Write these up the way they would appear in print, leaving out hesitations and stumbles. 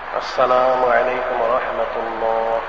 السلام عليكم ورحمة الله.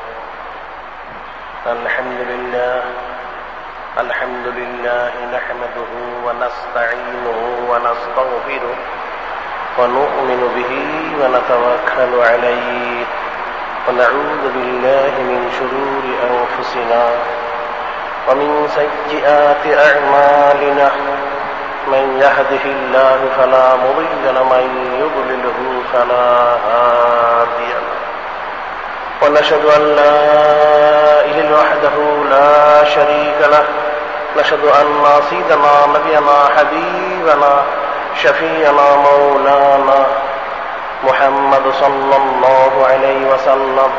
الحمد لله نحمده ونستعينه ونستغفره ونؤمن به ونتوكل عليه ونعوذ بالله من شرور أنفسنا ومن سيئات أعمالنا. من يهده الله فلا مضل له ومن يضلله فلا هادي له. ونشهد أن لا إله وحده لا شريك له. نشهد أن سيدنا نبينا حبيبنا شفيعنا مولانا محمد صلى الله عليه وسلم.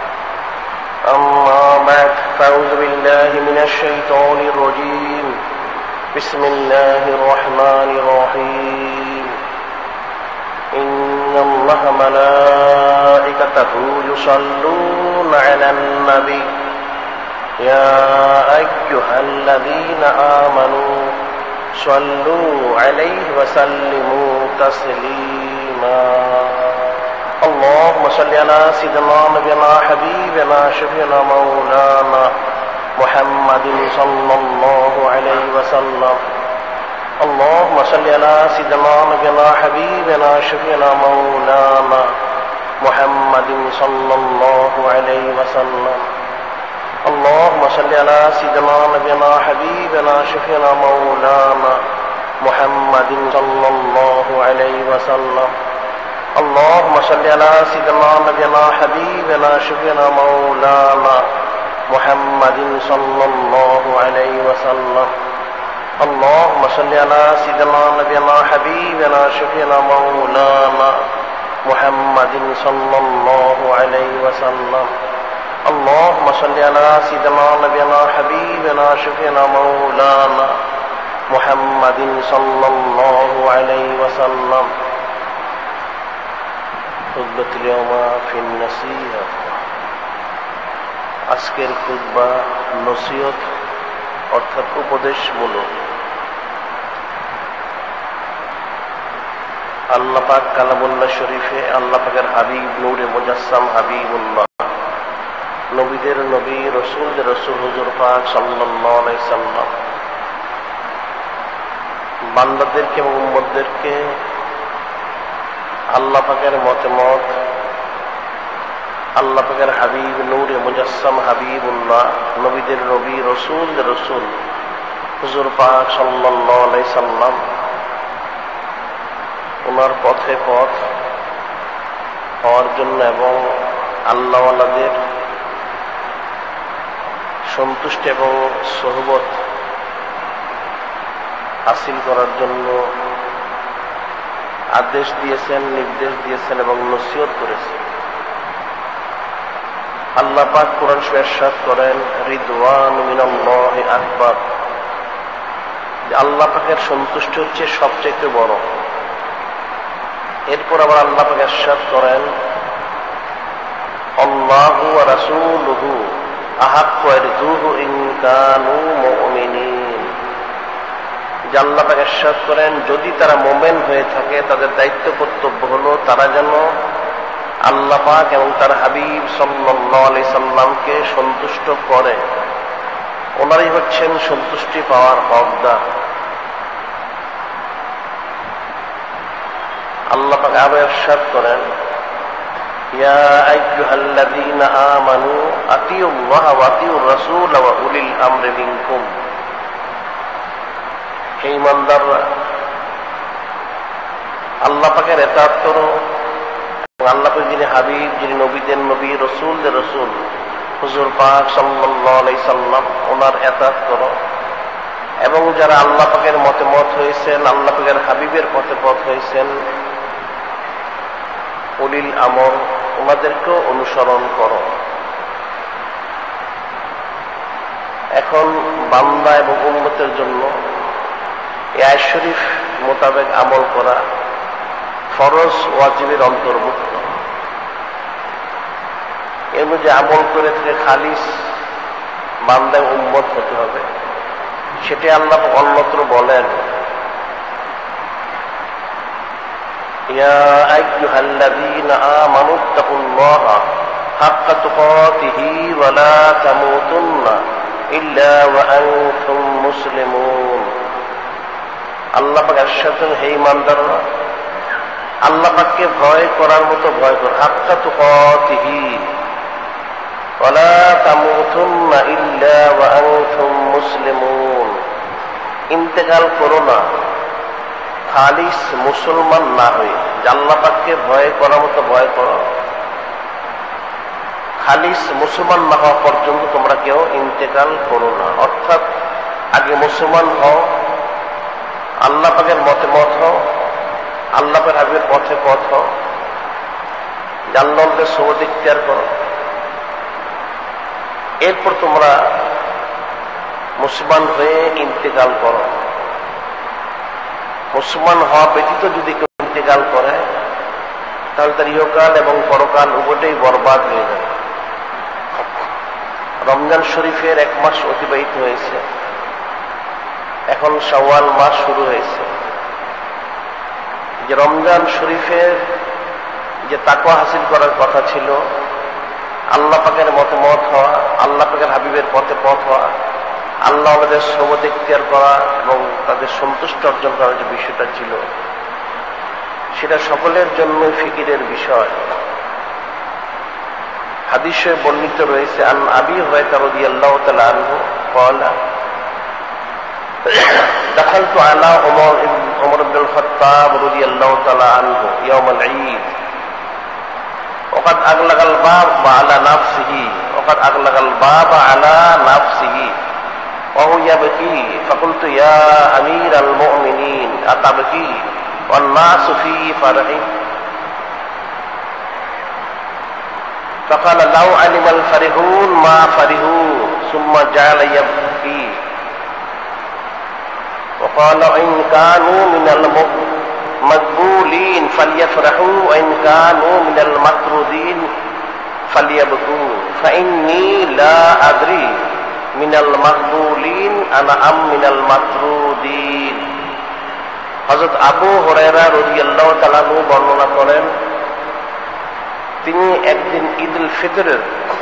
أما بعد فأعوذ بالله من الشيطان الرجيم. بسم الله الرحمن الرحيم. إن الله ملائكته يصلون على النبي يا أيها الذين آمنوا صلوا عليه وسلموا تسليما. اللهم صل على سيدنا نبينا حبيبنا شفيعنا مولانا محمد صلى الله عليه وسلم. اللهم صل على سيدنا نبينا حبيبنا شفيعنا مولانا محمد صلى الله عليه وسلم. اللهم صل على سيدنا نبينا حبيبنا شفيعنا مولانا محمد صلى الله عليه وسلم. اللهم صل على سيدنا نبينا حبيبنا شفيعنا مولانا محمد صلى الله عليه وسلم. اللهم صل على سيدنا نبينا حبيبنا شفيعنا مولانا محمد صلى الله عليه وسلم. اللهم صل على سيدنا نبينا حبيبنا شفيعنا مولانا محمد صلى الله عليه وسلم. خطبة اليوم في النصيحة. আজকের খুতবা নসিহত অর্থাৎ উপদেশমূলক। আল্লাহ পাক কালামুল্লাহ শরীফে আল্লাহ পাকের হাবিব নূরে মুজাসসাম হাবিবুল্লাহ, নবীদের নবী রসুলদের রসুল হুজুর পাক সাল্লাল্লাহু আলাইহি সাল্লাম বান্দাদেরকে এবং উম্মতদেরকে আল্লাহ পাকের মতামত, আল্লাহ পাকের হাবিব নূরে মুজাসসাম হাবিবুল্লাহ, নবীদের নবী রসুলদের রসুল হুজুর পাক সাল্লাল্লাহু আলাইহি সাল্লাম ওনার পথে পথ হওয়ার জন্য এবং আল্লাহওয়ালাদের সন্তুষ্ট এবং সোহবত হাসিল করার জন্য আদেশ দিয়েছেন, নির্দেশ দিয়েছেন এবং নসিহত করেছেন। আল্লাহ পাক কোরআন শরীফে ইরশাদ করেন, রিদওয়ানু মিনাল্লাহি আকবার, যে আল্লাহ পাকের সন্তুষ্টি হচ্ছে সবচেয়ে বড়। এরপর আবার আল্লাহ পাক ইরশাদ করেন, আল্লাহু ওয়া রাসূলুহু আহাক্কু আরজুহু ইন কানু মুমিনিন, যে আল্লাহ পাক ইরশাদ করেন যদি তারা মুমিন হয়ে থাকে তাদের দায়িত্ব কর্তব্য হলো তারা যেন আল্লাহ পাক এবং তার হাবিব সাল্লাল্লাহু আলাইহি সাল্লামকে সন্তুষ্ট করে। ওনারাই হচ্ছেন সন্তুষ্টি পাওয়ার হকদার। আল্লাহ পাক আরো ইরশাদ করেন, ইয়া আইয়ুহাল্লাযীনা আমানু আতিউল্লাহ ওয়া আতিউর রাসূল ওয়া উলিল আমরি মিনকুম, হে ঈমানদাররা আল্লাহ পাকের ইতাআত করো, আল্লাহ পাক যিনি হাবিব, যিনি নবীদের নবী রসুলদের রসুল হুজুর পাক সাল্লাল্লাহু আলাইহি সাল্লাম ওনার ইতাআত করো, এবং যারা আল্লাহ পাকের মতে মত হয়েছেন, আল্লাহ পাকের হাবিবের পথে পথ হয়েছেন, উলিল আমর ওনাদেরকেও অনুসরণ করো। এখন বান্দা এবং উম্মতের জন্য এই আয়াত শরীফ মোতাবেক আমল করা ফরজ ওয়াজিবের অন্তর্ভুক্ত। এর মধ্যে আমল করে থেকে খালিস বান্দা উম্মত হতে হবে, সেটা আল্লাহ অন্যত্র বলেন, ইয়া আইয়ুহাল্লাযীনা আমানু তাকুল্লাহা হাক্কা তুকাতিহি ওয়া লা তামুতুন্না ইল্লা ওয়া আনতুম মুসলিমুন। আল্লাহ পাক ইরশাদ করেন, হে ঈমানদাররা, আল্লাহ পাককে ভয় করার মতো ভয় কর, হাক্কা তুকাতিহি ওয়া লা তামুতুন্না ইল্লা ওয়া আনতুম মুসলিমুন। ইন্তেকাল করো না খালিস মুসলমান না হয়ে। আল্লাহ পাককে ভয় করার মতো ভয় করো, খালিস মুসলমান না হওয়া পর্যন্ত তোমরা কেউ ইন্তেকাল করো না। অর্থাৎ আগে মুসলমান হও, আল্লাহ পাকের মতে মত হও, আল্লাহ পাকের হাবিবের পথে পথ হও, জান্নাতের সওয়াব ইখতিয়ার করো, এরপর তোমরা মুসলমান হয়ে ইন্তেকাল করো। মুসলমান হওয়া ব্যতীত যদি কেউ ইন্তেকাল করে তাহলে তার ইহকাল এবং পরকাল উভয়টাই বরবাদ হয়ে যাবে। রমজান শরীফের 1 মাস অতিবাহিত হয়েছে, এখন শাওয়াল মাস শুরু হয়েছে। যে রমজান শরীফের যে তাকওয়া হাসিল করার কথা ছিল, আল্লাহ পাকের মতে মত হওয়া, আল্লাহ পাকের হাবিবের পথে পথ হওয়া, আল্লাহ আমাদের সওয়াব ইখতিয়ার করা এবং তাদের সন্তুষ্ট অর্জন করার যে বিষয়টা ছিল, সেটা সকলের জন্য ফিকিরের বিষয়। হাদিসে বর্ণিত রয়েছে, আন আবি হুরায়রা রাদিয়াল্লাহু তাআলা আনহু قال دخلت على عمر بن الخطاب رضي الله تعالى عنه يوم العيد وقد أغلق الباب على نفسه وهو يبكي فقلت يا أمير المؤمنين أتبكي والناس في فرح؟ فقال لو علم الفرحون ما فرحوا ثم جعل يبكي وقال إن كانوا من المقبولين فليفرحوا وإن كانوا من المطرودين فليبكوا فإني لا أدري من المقبولين أنا أم من المطرودين। হযরত আবু হুরায়রা রাদিয়াল্লাহু তাআলা আনহু বর্ণনা করেন, তিনি একদিন ঈদ উল ফিতরের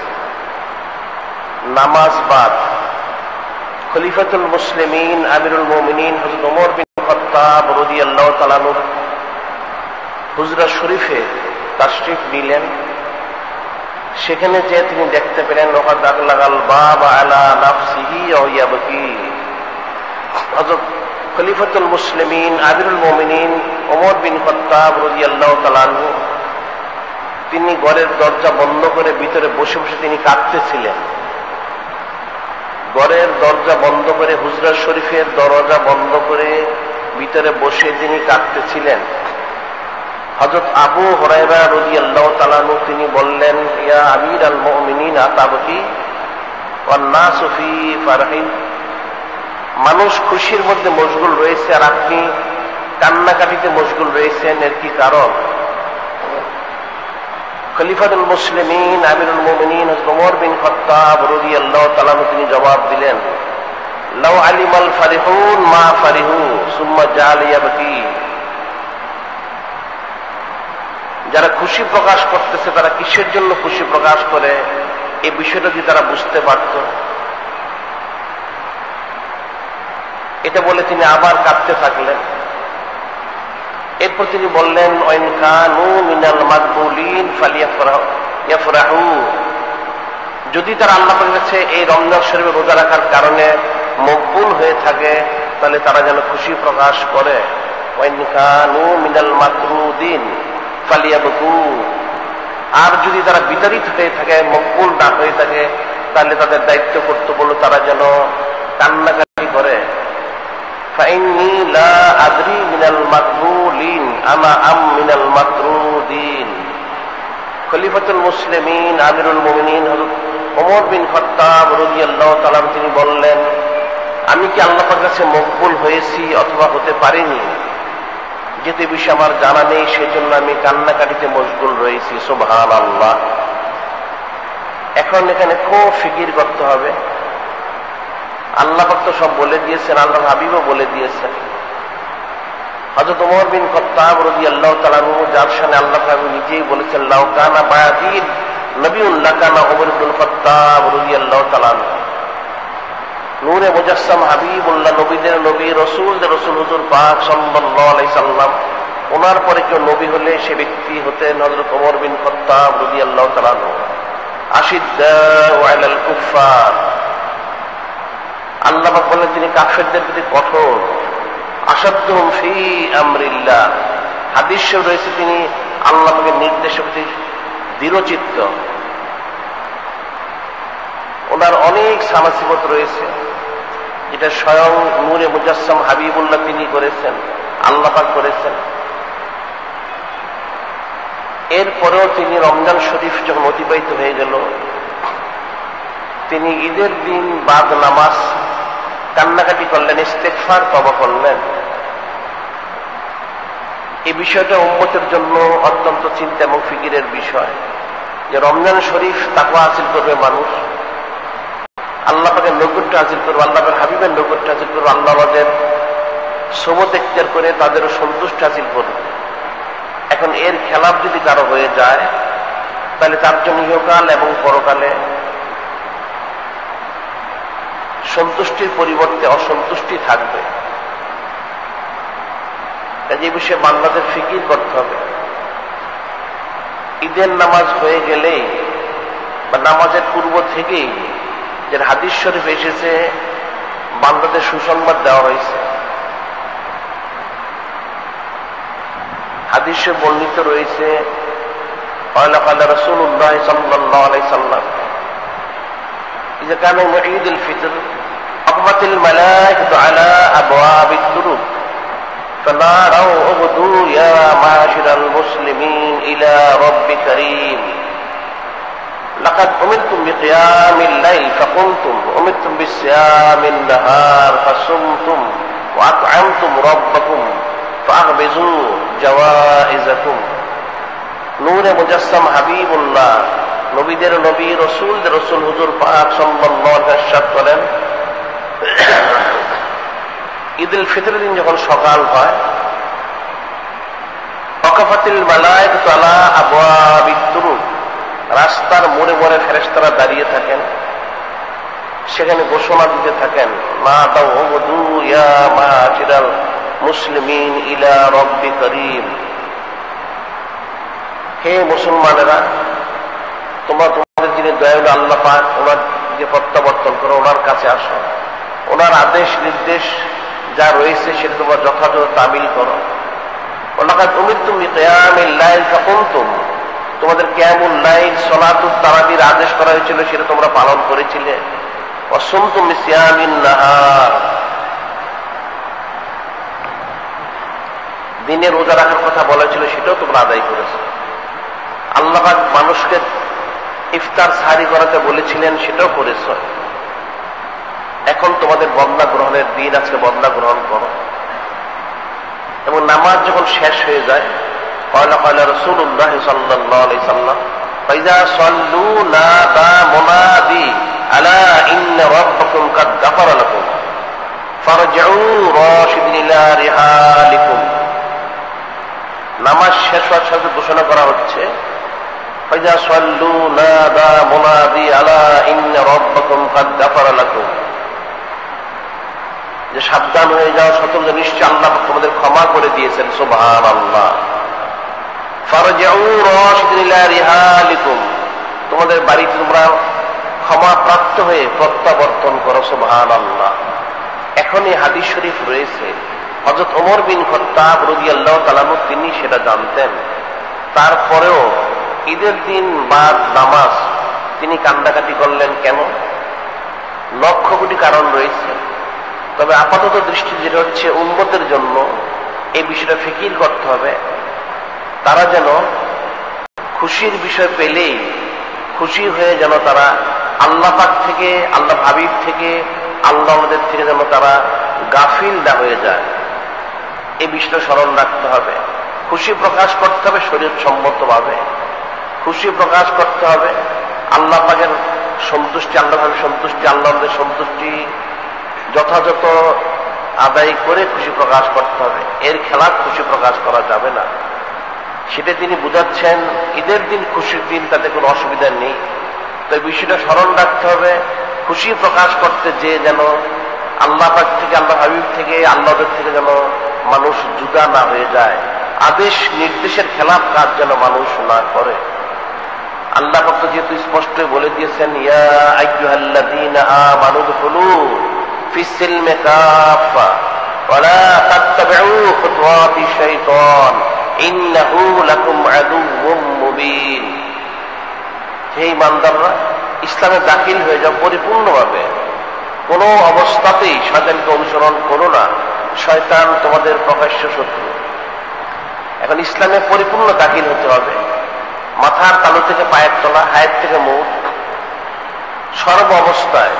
নামাজ বাদ খলিফাতুল মুসলিমিন আমিরুল মুমিনিন হযরত ওমর বিন খাত্তাব রাদিয়াল্লাহু তাআলা আনহু হুজরা শরীফে তাশরিফ নিলেন। সেখানে যে তিনি দেখতে পেলেন ওয়াকাদ আগলাগাল বাব আলা নাফসিহি ওয়া ইয়াবকি। হযরত খলিফাতুল মুসলিমিন আমিরুল মুমিনিন ওমর বিন খাত্তাব রাদিয়াল্লাহু তাআলা আনহু তিনি ঘরের দরজা বন্ধ করে ভিতরে বসে বসে তিনি কাঁদতেছিলেন। ঘরের দরজা বন্ধ করে, হুজরা শরীফের দরজা বন্ধ করে ভিতরে বসে তিনি কাঁদতেছিলেন। হযরত আবু হুরায়রা রাদিয়াল্লাহু তাআলা আনহু তিনি বললেন, ইয়া আমিরাল মুমিনিন আতাবকি ওয়ান নাসু ফি ফারহিন। মানুষ খুশির মধ্যে মশগুল রয়েছে আর আপনি কান্নাকাটিতে মশগুল রয়েছেন, এর কি কারণ? খলিফাতুল মুসলিমিন আমিরুল মুমিনিন হযরত ওমর বিন খাত্তাব রাদিয়াল্লাহু তাআলা আনহু তিনি জবাব দিলেন, লাউ আলিমাল ফারিহুন মা ফারিহু সুম্মা জাআলা ইয়াবকি। যারা খুশি প্রকাশ করতেছে তারা কিসের জন্য খুশি প্রকাশ করে, এই বিষয়টা যদি তারা বুঝতে পারত। এটা বলে তিনি আবার কাঁদতে থাকলেন। এরপর তিনি বললেন, ওয়াইন কানু মিনাল মাকবুলিন ফালিয়াফরাহু। যদি তারা আল্লাহ পাকের কাছে এই রমজান শরীফে রোজা রাখার কারণে মকবুল হয়ে থাকে তাহলে তারা যেন খুশি প্রকাশ করে। ওয়াইন কানু মিনাল মাতরুদিন ফালিয়াবকু। আর যদি তারা বিতাড়িত হয়ে থাকে, মকবুল না হয়ে থাকে, তাহলে তাদের দায়িত্ব কর্তব্য হলো তারা যেন কান্নাকাটি করে। ফাইন্নী লা আদরি মিনাল মাকবুলিন আনা আম মিনাল মাতরুদিন। খলিফাতুল মুসলিমিন আমিরুল মুমিনিন হযরত ওমর বিন খাত্তাব রাদিয়াল্লাহু তাআলা তিনি বললেন, আমি কি আল্লাহর কাছে মকবুল হয়েছি অথবা হতে পারিনি, যেতে বিষয় আমার জানা নেই, সেজন্য আমি কান্নাকাটিতে মশগুল রয়েছি। সুবহানাল্লাহ। এখন এখানে খুব ফিকির করতে হবে। আল্লাহ পাক তো সব বলে দিয়েছেন, আল্লাহর হাবিবও বলে দিয়েছেন। হযরত ওমর বিন খাত্তাব রাদিয়াল্লাহু তাআলা আনহু, যার শানে আল্লাহ তাআলা নিজেই বলেছেন, লাউ কানা বা'দি নবিয়্যুন লাকানা ওমর ইবনুল খাত্তাব রাদিয়াল্লাহু তাআলা আনহু। নূরে মুজাসসাম হাবিবুল্লাহ, নবীদের নবী, রাসূলদের রাসূল হুজুর পাক সাল্লাল্লাহু আলাইহি সাল্লাম, ওনার পরে কেউ নবী হলে সে ব্যক্তি হতেন হযরত ওমর বিন খাত্তাব রাদিয়াল্লাহু তাআলা আনহু। আশিদ্দাউ আলাল কুফফার, আল্লাহ পাক বলেন তিনি কাফেরদের প্রতি কঠোর। আসাদ্দুহুম ফি আমরিল্লাহ, হাদিসে রয়েছে তিনি আল্লাহ পাকের নির্দেশের প্রতি দৃঢ়চিত্ত। ওনার অনেক সামাসিবত রয়েছে, যেটা স্বয়ং নূরে মুজাসসাম হাবিবুল্লাহ তিনি করেছেন, আল্লাহ পাক করেছেন। এরপরেও তিনি রমজান শরীফ যখন অতিবাহিত হয়ে গেল, তিনি ঈদের দিন বাদ নামাজ কান্নাকাটি করলেন, ইস্তেগফার তওবা করলেন। এই বিষয়টা উম্মতের জন্য অত্যন্ত চিন্তা এবং ফিকিরের বিষয়, যে রমজান শরীফ তাকওয়া হাসিল করবে মানুষ, আল্লাহ পাকের নৈকট্য হাসিল করবে, আল্লাহ পাকের হাবিবের নৈকট্য হাসিল করবে, আল্লাহ আমাদের সোবত এখতিয়ার করে তাদেরও সন্তুষ্ট হাসিল করবে। এখন এর খেলাফ যদি কারো হয়ে যায়, তাহলে তার জন্য ইহকাল এবং পরকালে সন্তুষ্টির পরিবর্তে অসন্তুষ্টি থাকবে। এই বিষয়ে বান্দাদের ফিকির করতে হবে। ঈদের নামাজ হয়ে গেলেই বা নামাজের পূর্ব থেকেই যে হাদিস শরীফ এসেছে, বান্দাদের সুসংবাদ দেওয়া হয়েছে। হাদিসে বর্ণিত রয়েছে, ক্বালা ক্বালা রাসূলুল্লাহ সাল্লাল্লাহু আলাইহি সাল্লাম, ইযা কানা ঈদুল ফিতর আকবাতিল মালায়েকাতু আলা আবওয়াবিদ দুরুব ফানারাউ উবদু ইয়া মাশারাল মুসলিমিন ইলা রাব্বি কারীম লাকাদ উমিরতুম বিকিয়ামিল লাইল ফাকুমতুম উমিরতুম বিসিয়ামিন নাহার ফাসুমতুম ওয়া আত'আমতুম রাব্বাকুম ফাগবিজু জাওয়াইজাকুম। নূরে মুজাসসাম হাবিবুল্লাহ, নবীদের নবী, রাসূলদের রাসূল হুজুর পাক সাল্লাল্লাহু আলাইহি ওয়াসাল্লাম বলেন, ঈদুল ফিতরের দিন যখন সকাল হয়, ওয়াকাফাতিল মালায়েকাতু আলা আবওয়াবিদ দুরুব, রাস্তার মোড়ে মোড়ে ফেরেশতারা দাঁড়িয়ে থাকেন, সেখানে ঘোষণা দিতে থাকেন, মা দাউ উবদু ইয়া মাশারাল মুসলিমিন ইলা রাব্বি কারীম, হে মুসলমানেরা, তোমরা তোমাদের যিনি দয়ালু আল্লাহ পাক, ওনার যে প্রত্যাবর্তন করো, ওনার কাছে আসো, ওনার আদেশ নির্দেশ যা রয়েছে সেটা তোমরা যথাযথ তামিল করো। ওয়ালাকাদ উমিরতুম বিকিয়ামিল লাইল ফাকুমতুম, তোমাদের কিয়ামুল লাইল সালাতুত তারাবির আদেশ করা হয়েছিল, সেটা তোমরা পালন করেছিলে। ওয়া সুমতুম বিসিয়ামিন নাহার, দিনে রোজা রাখার কথা বলা হয়েছিল, সেটাও তোমরা আদায় করেছো। আল্লাহ পাক মানুষকে ইফতার সাহারি করাতে বলেছিলেন, সেটাও করেছ। এখন তোমাদের বদলা গ্রহণের দিন, আজকে বদলা গ্রহণ করো। এবং নামাজ যখন শেষ হয়ে যায়, ক্বালা ক্বালা রাসূলুল্লাহ সাল্লাল্লাহু আলাইহি সাল্লাম, ফাইযা সাল্লু নাদা মুনাদি আলা ইন্না রাব্বাকুম কাদ গাফারা লাকুম ফারজিউ রাশিদিন ইলা রিহালিকুম। নামাজ শেষ হওয়ার সাথে ঘোষণা করা হচ্ছে, ফাইযা সাল্লু নাদা মুনাদি আলা ইন্না রাব্বাকুম কাদ গাফারা লাকুম, যে সাবধান হয়ে যাও, সতর্ক, নিশ্চয় আল্লাহ তোমাদের ক্ষমা করে দিয়েছেন। সুবহানাল্লাহ। ফারজিউ রাশিদিন ইলা রিহালিকুম, তোমাদের বাড়িতে তোমরা ক্ষমা প্রাপ্ত হয়ে প্রত্যাবর্তন করো। সুবহানাল্লাহ। এখনই হাদিস শরীফ রয়েছে, হযরত ওমর বিন খাত্তাব রাদিয়াল্লাহু তাআলা আনহু তিনি সেটা জানতেন, তারপরেও ঈদের দিন বাদ নামাজ তিনি কান্দাকাটি করলেন কেন? লক্ষ কোটি কারণ রয়েছে, তবে আপাতত দৃষ্টি যেটা হচ্ছে, উম্মতের জন্য এই বিষয়টা ফিকির করতে হবে, তারা যেন খুশির বিষয় পেলেই খুশি হয়ে যেন তারা আল্লাহ পাক থেকে, আল্লাহ হাবিব থেকে, আল্লাহ আমাদের থেকে যেন তারা গাফিল না হয়ে যায়, এই বিষয়টা স্মরণ রাখতে হবে। খুশি প্রকাশ করতে হবে শরীয়ত সম্মতভাবে, খুশি প্রকাশ করতে হবে আল্লাহ পাকের সন্তুষ্টি, আল্লাহ ভাবে সন্তুষ্টি, আল্লাহ আমাদের সন্তুষ্টি যথাযথ আদায় করে খুশি প্রকাশ করতে হবে, এর খেলাফ খুশি প্রকাশ করা যাবে না। সেটা তিনি বুঝাচ্ছেন। ঈদের দিন খুশির দিন, তাতে কোনো অসুবিধা নেই। তো এই বিষয়টা স্মরণ রাখতে হবে, খুশি প্রকাশ করতে যে যেন আল্লাহ পাক থেকে, আল্লাহ হাবিব থেকে, আল্লাহদের থেকে যেন মানুষ জুদা না হয়ে যায়, আদেশ নির্দেশের খেলাফ কাজ যেন মানুষ না করে। আল্লাহ পাক তো যেহেতু স্পষ্ট বলে দিয়েছেন, ইয়া আইয়ুহাল্লাযীনা আমানু দুখুলু ফিস-সিলমি কাফা ওয়া লা তাত্তাবিউ খুতুওয়াতিশ শাইতান ইন্নাহু লাকুম আদুউম মুবিন। হে ঈমানদাররা, ইসলামে দাখিল হয়ে যাও পরিপূর্ণভাবে, কোন অবস্থাতেই শয়তানকে অনুসরণ করো না, শয়তান তোমাদের প্রকাশ্য শত্রু। এখন ইসলামে পরিপূর্ণ দাখিল হতে হবে, মাথার তালু থেকে পায়ের তলা, হায়ের থেকে মুখ, সর্ব অবস্থায়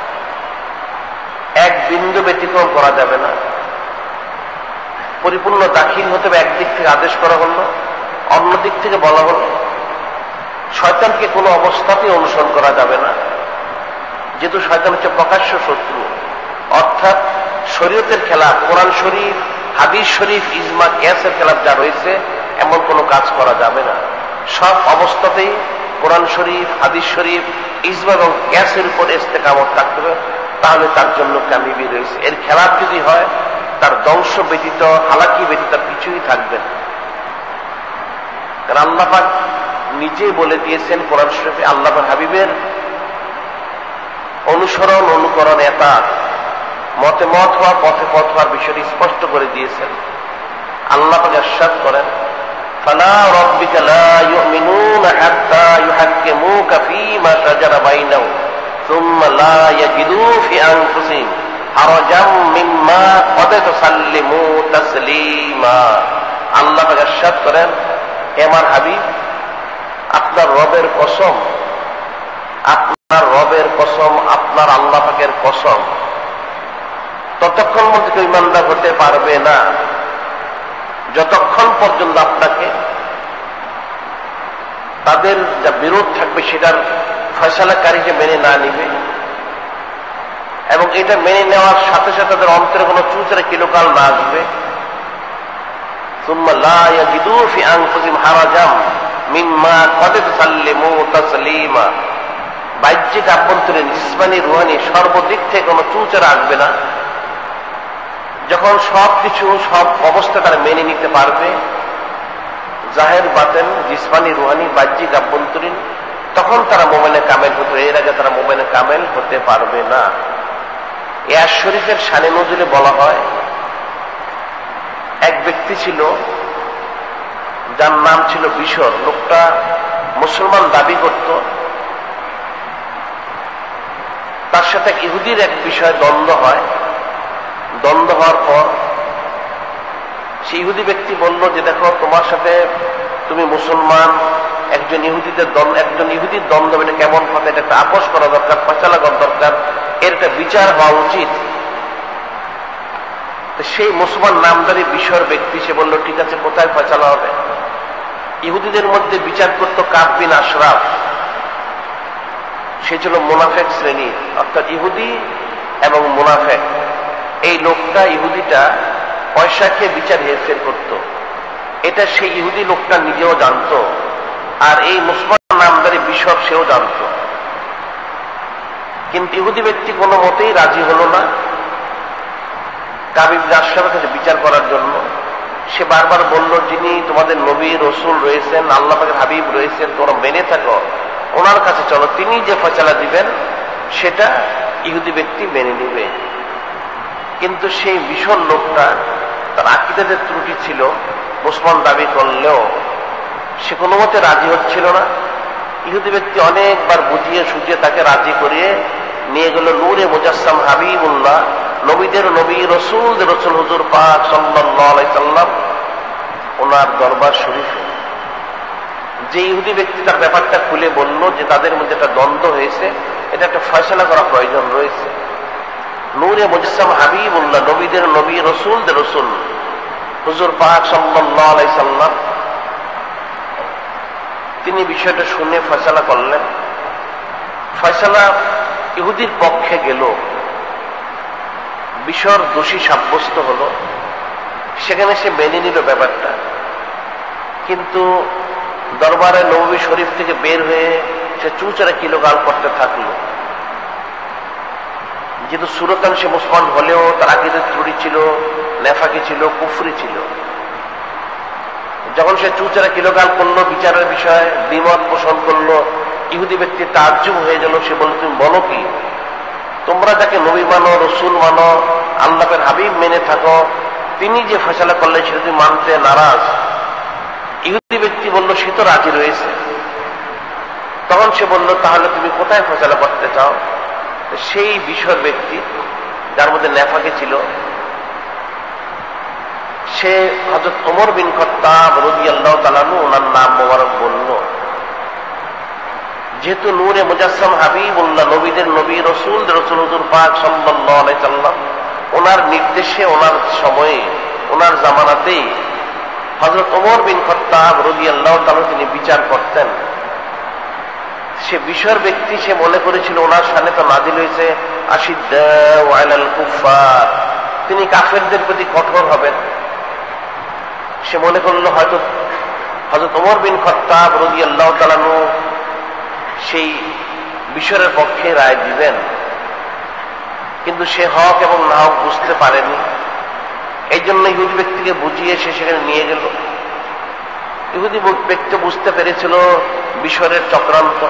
এক বিন্দু ব্যতিক্রম করা যাবে না। পরিপূর্ণ দাখিল হতে হবে। একদিক থেকে আদেশ করা হলো, অন্য দিক থেকে বলা হলো শয়তানকে কোনো অবস্থাতেই অনুসরণ করা যাবে না, যেহেতু শয়তান হচ্ছে প্রকাশ্য শত্রু। অর্থাৎ শরীয়তের খেলাফ, কোরআন শরীফ, হাদিস শরীফ, ইজমা, কিয়াসের খেলাফ যা রয়েছে এমন কোনো কাজ করা যাবে না। সব অবস্থাতেই কোরআন শরীফ, হাদিস শরীফ, ইজমা এবং কিয়াসের উপর ইস্তেকামত থাকতে হবে, তাহলে তার জন্য কামিয়াবি রয়েছে। এর খেলাফ যদি হয়, তার ধ্বংস ব্যতীত, হালাকি ব্যতীত কিছুই থাকবে না। কারণ আল্লাহ পাক নিজে বলে দিয়েছেন কোরআন শরীফে, আল্লাহ হাবিবের অনুসরণ, অনুকরণ, এতাত, মতে মত হওয়া, পথে পথ হওয়ার বিষয়টি স্পষ্ট করে দিয়েছেন। আল্লাহ পাক ইরশাদ করেন, ফালা রাব্বিকা লা ইউমিনুনা হাত্তা ইউহাক্কিমুকা ফীমা শাজারা বাইনাহুম সুম্মা লা ইয়াজিদু ফি আনফুসিহিম হারাজাম মিম্মা ক্বাদাইতা সাল্লিমু তাসলিমা। আল্লাহ পাক ইরশাদ করেন, হে আমার হাবিব, আপনার রবের কসম, আপনার রবের কসম, আপনার আল্লাহ পাকের কসম, ততক্ষণ পর্যন্ত কেউ ঈমানদার হতে পারবে না যতক্ষণ পর্যন্ত আপনাকে তাদের যা বিরোধ থাকবে সেটার ফয়সালাকারী যে মেনে না নিবে, এবং এটা মেনে নেওয়ার সাথে সাথে তাদের অন্তরে কোনো চুচরা কিলোকাল না আসবে। সুম্মা লা ইয়াজিদু ফি আনফুসিহিম হারাজাম মিম্মা ক্বাদাইতা সাল্লিমু তাসলিমা। বাহ্যিক, আভ্যন্তরীণ, জিসমানি, রুহানি সর্বদিক থেকে কোনো চুচরা আসবে না। যখন সব কিছু, সব অবস্থা তারা মেনে নিতে পারবে, জাহের বাতেন, জিসমানি, রুহানি, বাহ্যিক, আভ্যন্তরীণ, তখন তারা মোমেনে কামেল হতো। এর আগে তারা মোমেনে কামেল হতে পারবে না। আয়াত শরীফের শানে নজুলে বলা হয়, এক ব্যক্তি ছিল যার নাম ছিল বিশর। লোকটা মুসলমান দাবি করত। তার সাথে ইহুদির এক বিষয়ে দ্বন্দ্ব হয়। দ্বন্দ্ব হওয়ার পর সেই ইহুদি ব্যক্তি বলল যে, দেখো, তোমার সাথে, তুমি মুসলমান, একজন ইহুদির দ্বন্দ্ব, এটা কেমন কথা, এটা একটা আপোষ করা দরকার, ফয়সালা করা দরকার, এর একটা বিচার হওয়া উচিত। সেই মুসলমান নামদারি বিষয়ের ব্যক্তি সে বলল, ঠিক আছে, কোথায় ফয়সালা হবে? ইহুদিদের মধ্যে বিচার করত কাব বিন আশরাফ। সে ছিল মুনাফেক শ্রেণী, অর্থাৎ ইহুদি এবং মুনাফেক। এই লোকটা, ইহুদিটা পয়সা খেয়ে বিচার হেরফের করত। এটা সেই ইহুদি লোকটা নিজেও জানত, আর এই মুসলমান নামদারি বিষয় সেও জানত। কিন্তু ইহুদি ব্যক্তি কোনো মতেই রাজি হল না কাব ইবনে আশরাফের কাছে বিচার করার জন্য। সে বারবার বলল, যিনি তোমাদের নবী রসুল রয়েছেন, আল্লাহ পাকের হাবিব রয়েছেন, তোমরা মেনে থাকো, ওনার কাছে চলো, তিনি যে ফয়সালা দিবেন সেটা ইহুদি ব্যক্তি মেনে নিবে। কিন্তু সেই ভীষণ লোকটা, তার আকীদাতে ত্রুটি ছিল, মুসলমান দাবি করলেও সে কোনো মতে রাজি হচ্ছিল না। ইহুদি ব্যক্তি অনেকবার বুঝিয়ে সুঝিয়ে তাকে রাজি করিয়ে নিয়ে গেল নূরে মুজাসসাম হাবিবুল্লাহ, নবীদের নবী, রসুলদের রসুল হুজুর পাক সাল্লাল্লাহু আলাইহি সাল্লাম, ওনার দরবার শরীফে। যে ইহুদি ব্যক্তি তার ব্যাপারটা খুলে বলল যে তাদের মধ্যে একটা দ্বন্দ্ব হয়েছে, এটা একটা ফয়সালা করা প্রয়োজন রয়েছে। নূরে মুজাসসাম হাবিবুল্লাহ, নবীদের নবী, রসুলদের রসুল হুজুর পাক সাল্লাল্লাহু আলাইহি সাল্লাম, তিনি বিষয়টা শুনে ফয়সালা করলেন। ফয়সালা ইহুদির পক্ষে গেল। বিশর দোষী সাব্যস্ত হলো, সেখানে সে মেনে নিল ব্যাপারটা। কিন্তু দরবারে নববী শরীফ থেকে বের হয়ে সে চুচরা কিলোগাল করতে থাকলো। যেহেতু সুরতান সে মুসলমান হলেও তার আকীদার ত্রুটি ছিল, নেফাকি ছিল, কুফরি ছিল। যখন সে চুচরা কিলোগাল করলো, বিচারের বিষয়ে দ্বিমত পোষণ করলো, ইহুদি ব্যক্তি তাজ্জুব হয়ে গেল। সে বলল, তুমি বলো কি? তোমরা যাকে নবী মানো, রসুল মানো, আল্লাহের হাবিব মেনে থাকো, তিনি যে ফয়সালা করলেন সেটা তুমি মানতে নারাজ। ইহুদি ব্যক্তি বলল, সে তো রাজি রয়েছে। তখন সে বলল, তাহলে তুমি কোথায় ফয়সালা করতে চাও? সেই বিষয়ের ব্যক্তি যার মধ্যে নেফাকি ছিল, সে হযরত ওমর বিন খাত্তাব রাদিয়াল্লাহু তাআলা আনহু, ওনার নাম মোবারক বলল। যেহেতু নূরে মুজাসসাম হাবিবুল্লাহ, নবীদের নবী, রসুলদের রসুল হুজুর পাক সাল্লাল্লাহু আলাইহি সাল্লাম, ওনার নির্দেশে, ওনার সময়ে, ওনার জামানাতেই হযরত ওমর বিন খাত্তাব রাদিয়াল্লাহু তাআলা তিনি বিচার করতেন। সে বিষয়ের ব্যক্তি, সে মনে করেছিল ওনার সামনে তো নাজিল হয়েছে আশিদ্দাউ আলাল কুফার, তিনি কাফেরদের প্রতি কঠোর হবেন। সে মনে করলো হয়তো হযরত ওমর বিন খাত্তাব রাদিয়াল্লাহু তাআলা আনহু সেই বিষয়ের পক্ষে রায় দিবেন। কিন্তু সে হক এবং না হক বুঝতে পারেনি। এই জন্য ইহুদি ব্যক্তিকে বুঝিয়ে সে সেখানে নিয়ে গেল। ইহুদি ব্যক্তি বুঝতে পেরেছিল বিষয়ের চক্রান্ত।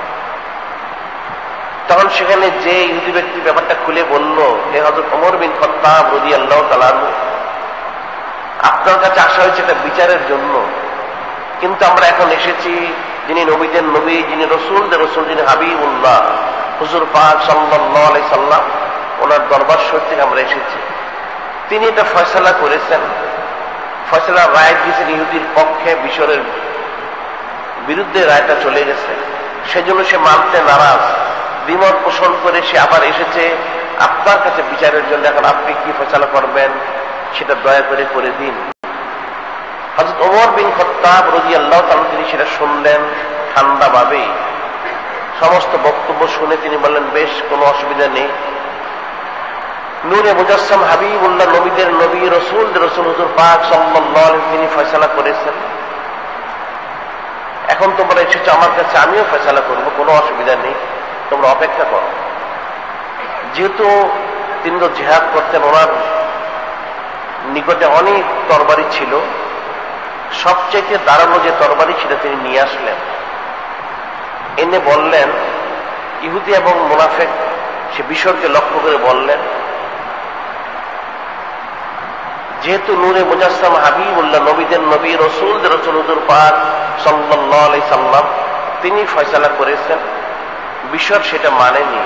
তখন সেখানে যে ইহুদি ব্যক্তি ব্যাপারটা খুলে বলল, হে হযরত ওমর বিন খাত্তাব রাদিয়াল্লাহু তাআলা আনহু, আপনার কাছে আসা হয়েছে একটা বিচারের জন্য, কিন্তু আমরা এখন এসেছি যিনি নবীদের নবী, যিনি রসুলদের রসুল, যিনি হাবিবুল্লাহ হুজুর পাক সাল্লাল্লাহু আলাইহি সাল্লাম, ওনার দরবার শরীফ থেকে আমরা এসেছি। তিনি এটা ফয়সালা করেছেন, ফয়সালার রায় দিয়েছেন ইহুদির পক্ষে, বিষরের বিরুদ্ধে রায়টা চলে গেছে। সেজন্য সে মানতে নারাজ, দ্বিমত পোষণ করে সে আবার এসেছে আপনার কাছে বিচারের জন্য। এখন আপনি কি ফয়সালা করবেন সেটা দয়া করে করে দিন। হযরত ওমর বিন খাত্তাব রাদিয়াল্লাহু তাআলা তিনি সেটা শুনলেন ঠান্ডাভাবে। সমস্ত বক্তব্য শুনে তিনি বললেন, বেশ, কোনো অসুবিধা নেই। নূরে মুজাসসাম হাবিবুল্লাহ, নবীদের নবী, রসুলদের রসুল হুজুর পাক সাল্লাল্লাহু আলাইহি তিনি ফয়সালা করেছেন। এখন তোমরা এসেছো আমার কাছে, আমিও ফয়সালা করবো, কোনো অসুবিধা নেই, তোমরা অপেক্ষা করো। যেহেতু তিনি তো জিহাদ করতেন, ওনার নিকটে অনেক তরবারি ছিল, সবচেয়ে দাঁড়ানো যে তরবারি সেটা তিনি নিয়ে আসলেন। এনে বললেন, ইহুদি এবং মুনাফিক সে বিষয়কে লক্ষ্য করে বললেন, যেহেতু নূরে মুজাসসাম হাবিবুল্লাহ, নবীদের নবী, রসুলদের রসুল হুজুর পাক সাল্লাল্লাহু আলাইহি সাল্লাম তিনি ফয়সালা করেছেন, বিষয় সেটা মানেনি।